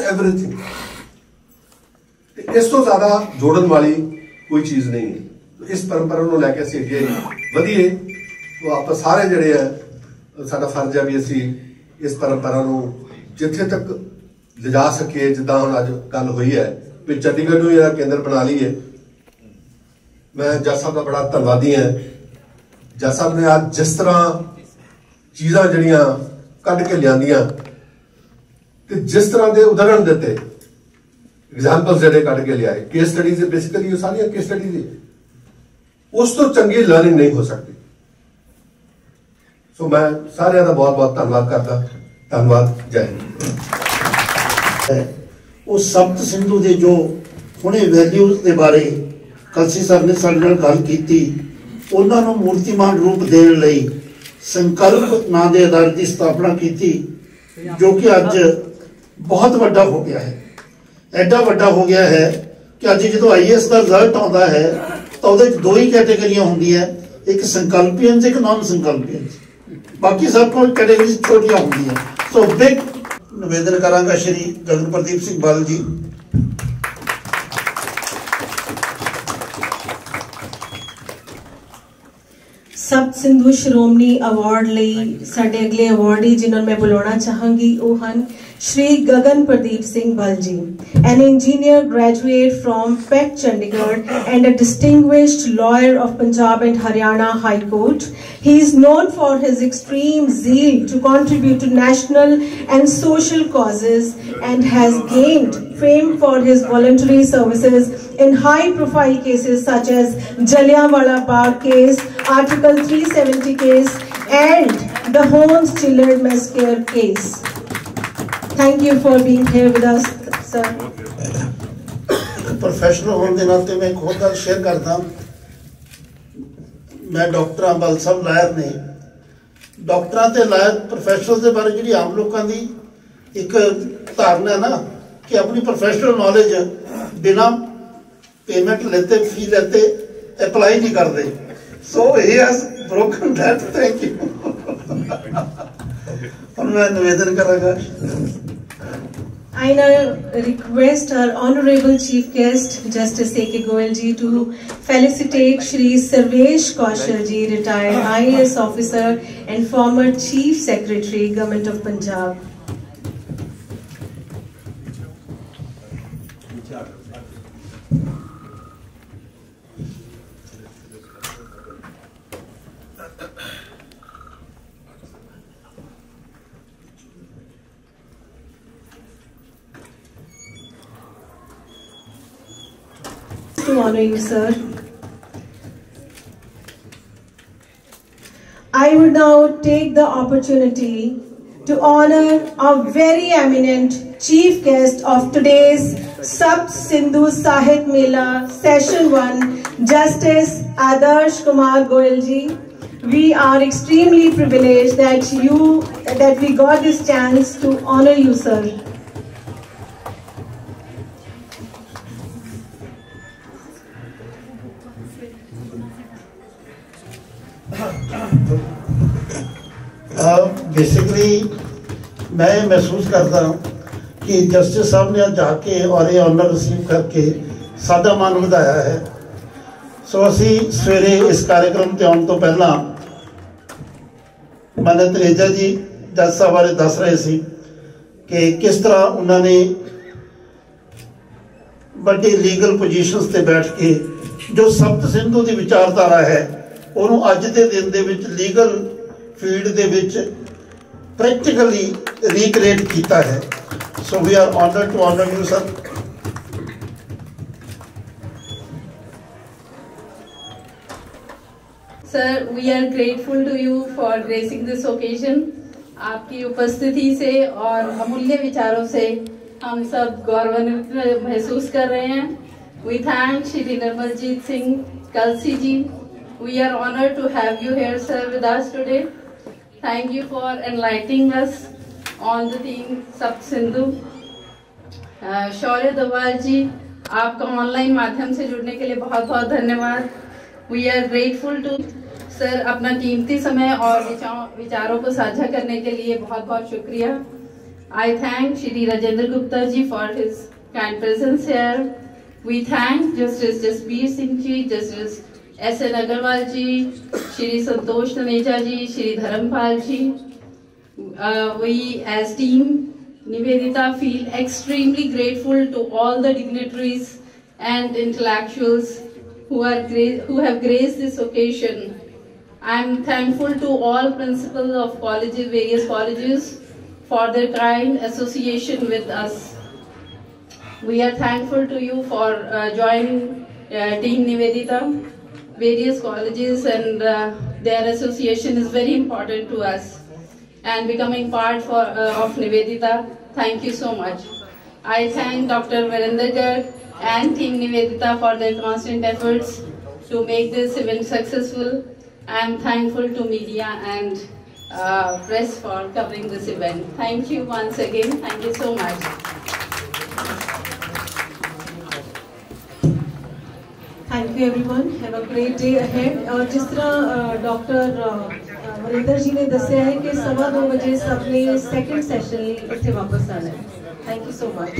एवरीथिंग इस तो ज्यादा जोड़न वाली कोई चीज नहीं है इस परंपरा को लैके असीं अगे वधिए तो आप सारे जिहड़े है साडा फर्ज है भी असीं इस परंपरा को जिथे तक लिजा सके जिद्दां हुण अज गल हुई है भी चंडीगढ़ नूं इहदा केंद्र बना लईए मैं जज साहब का बड़ा धन्नवादी है जज साहब ने आज जिस तरह चीज़ां जिहड़ियां कढ़ के लियांदियां ते जिस तरह के उदाहरण देते एग्जाम्पल्स जिहड़े कढ़ के लियाए केस स्टडीज बेसिकली ये सारियां केस स्टडीज उस तो चंगी लर्निंग नहीं हो सकती सो मैं सारे का बहुत बहुत धन्यवाद करता धन्यवाद जय हिंद उस सप्त सिंधु के जो हुणे वैल्यूज के बारे कलसी सर ने साडे नाल गल कीती उन्हां नूं मूर्तिमान रूप देण लई संकल्प नां दे अदारे की स्थापना की जो कि अज बहुत वड्डा हो गया है एडा वड्डा हो गया है कि अज जो IAS का रिजल्ट आता है तो वो दो ही कैटेगरियां होंदियां एक संकल्पियंस एक नॉन संकल्पियंस बाकी सब को कैटेगरी छोटियां होंदियां सो बिग निवेदन करांगा श्री गगन प्रदीप सिंह बाल जी सप्त सिंधु श्रोमणी अवार्ड लई साडे अगले अवार्डी जिन्होंने मैं बुलाना चाहांगी वो हन Shri Gagan Pradeep Singh Bal ji an engineer graduate from PEC Chandigarh and a distinguished lawyer of Punjab and Haryana High Court. He is known for his extreme zeal to contribute to national and social causes and has gained fame for his voluntary services in high-profile cases such as Jallianwala Bagh case, Article 370 case, and the Holmes Chillard Massacre case. Thank you for being here with us, sir. Professional होने के नाते मैं खुद गल share करता मैं doctor बल साहब लायर ने डॉक्टर ते लायर प्रोफेशनल के बारे जी आम लोगों की एक धारणा है ना कि अपनी प्रोफेशनल नॉलेज बिना पेमेंट लेते फी लेते अप्लाई नहीं करते so he has broken that thank you और मैं निवेदन करूंगा I now request our Honorable Chief Guest, Justice A.K. Goyal ji, to felicitate Shri Sarvesh Kaushal ji, retired IAS officer and former Chief Secretary, Government of Punjab. to honor you, sir. I would now take the opportunity to honor our very eminent chief guest of today's Sapt Sindhu Sahit Mela Session 1, Justice Adarsh Kumar Goyal ji. We are extremely privileged that we got this chance to honor you, sir. Basically मैं महसूस करता हूँ कि justice साहब ने जाके और ये ऑनर रिसीव करके साडा मान ਵਧਾਇਆ है। सो ਅਸੀਂ ਸਵੇਰੇ ਇਸ कार्यक्रम ਤੇ ਆਉਣ ਤੋਂ ਪਹਿਲਾਂ ਮਨ ਤਨੇਜਾ ਜੀ ਜੱਜ ਸਾਹਿਬ ਬਾਰੇ ਦੱਸ ਰਹੇ ਸੀ ਕਿ ਕਿਸ ਤਰ੍ਹਾਂ ਉਹਨਾਂ ਨੇ ਵੱਡੀ ਲੀਗਲ ਪੋਜੀਸ਼ਨਸ ਤੇ ਬੈਠ ਕੇ ਜੋ ਸਪਤ ਸਿੰਧੂ ਦੀ ਵਿਚਾਰਧਾਰਾ ਹੈ ਉਹਨੂੰ ਅੱਜ ਦੇ ਦਿਨ ਦੇ ਵਿੱਚ ਲੀਗਲ फील्ड ਦੇ ਵਿੱਚ practically recreate ਕੀਤਾ है। So we are honored to honor you, sir. Sir, we are grateful to you for gracing this occasion. आपकी उपस्थिति से और अमूल्य विचारों से हम सब गौरवान्वित महसूस कर रहे हैं। We thank Shri Nirmaljeet Singh Kalsi ji. We are honored to have you here, sir, with us today. Thank you for enlightening us on the theme Sapt Sindhu. शौर्य दवाल जी, आपका ऑनलाइन माध्यम से जुड़ने के लिए बहुत बहुत धन्यवाद। We are grateful to sir, अपना कीमती समय और विचारों को साझा करने के लिए बहुत बहुत शुक्रिया। I thank Shri Rajendra Gupta ji for his kind presence here. We thank Justice Jasbir Singh ji, Justice S.N. Agarwal ji, Shri Santosh Taneja ji, Shri Dharampal ji. We as team Nivedita feel extremely grateful to all the dignitaries and intellectuals who have graced this occasion. I am thankful to all principals of colleges, various colleges, for their kind association with us. We are thankful to you for joining Team Nivedita. Various colleges and their association is very important to us, and becoming part of Nivedita. Thank you so much. I thank Dr. Virender Garg and Team Nivedita for their constant efforts to make this event successful. I am thankful to media and press for covering this event. Thank you once again. Thank you so much. Thank you everyone. Have a great day ahead. और जिस तरह doctor Varinder जी ने दस्या है कि 2:15 बजे सबने second session लिए इत्थे वापस आना है। Thank you so much.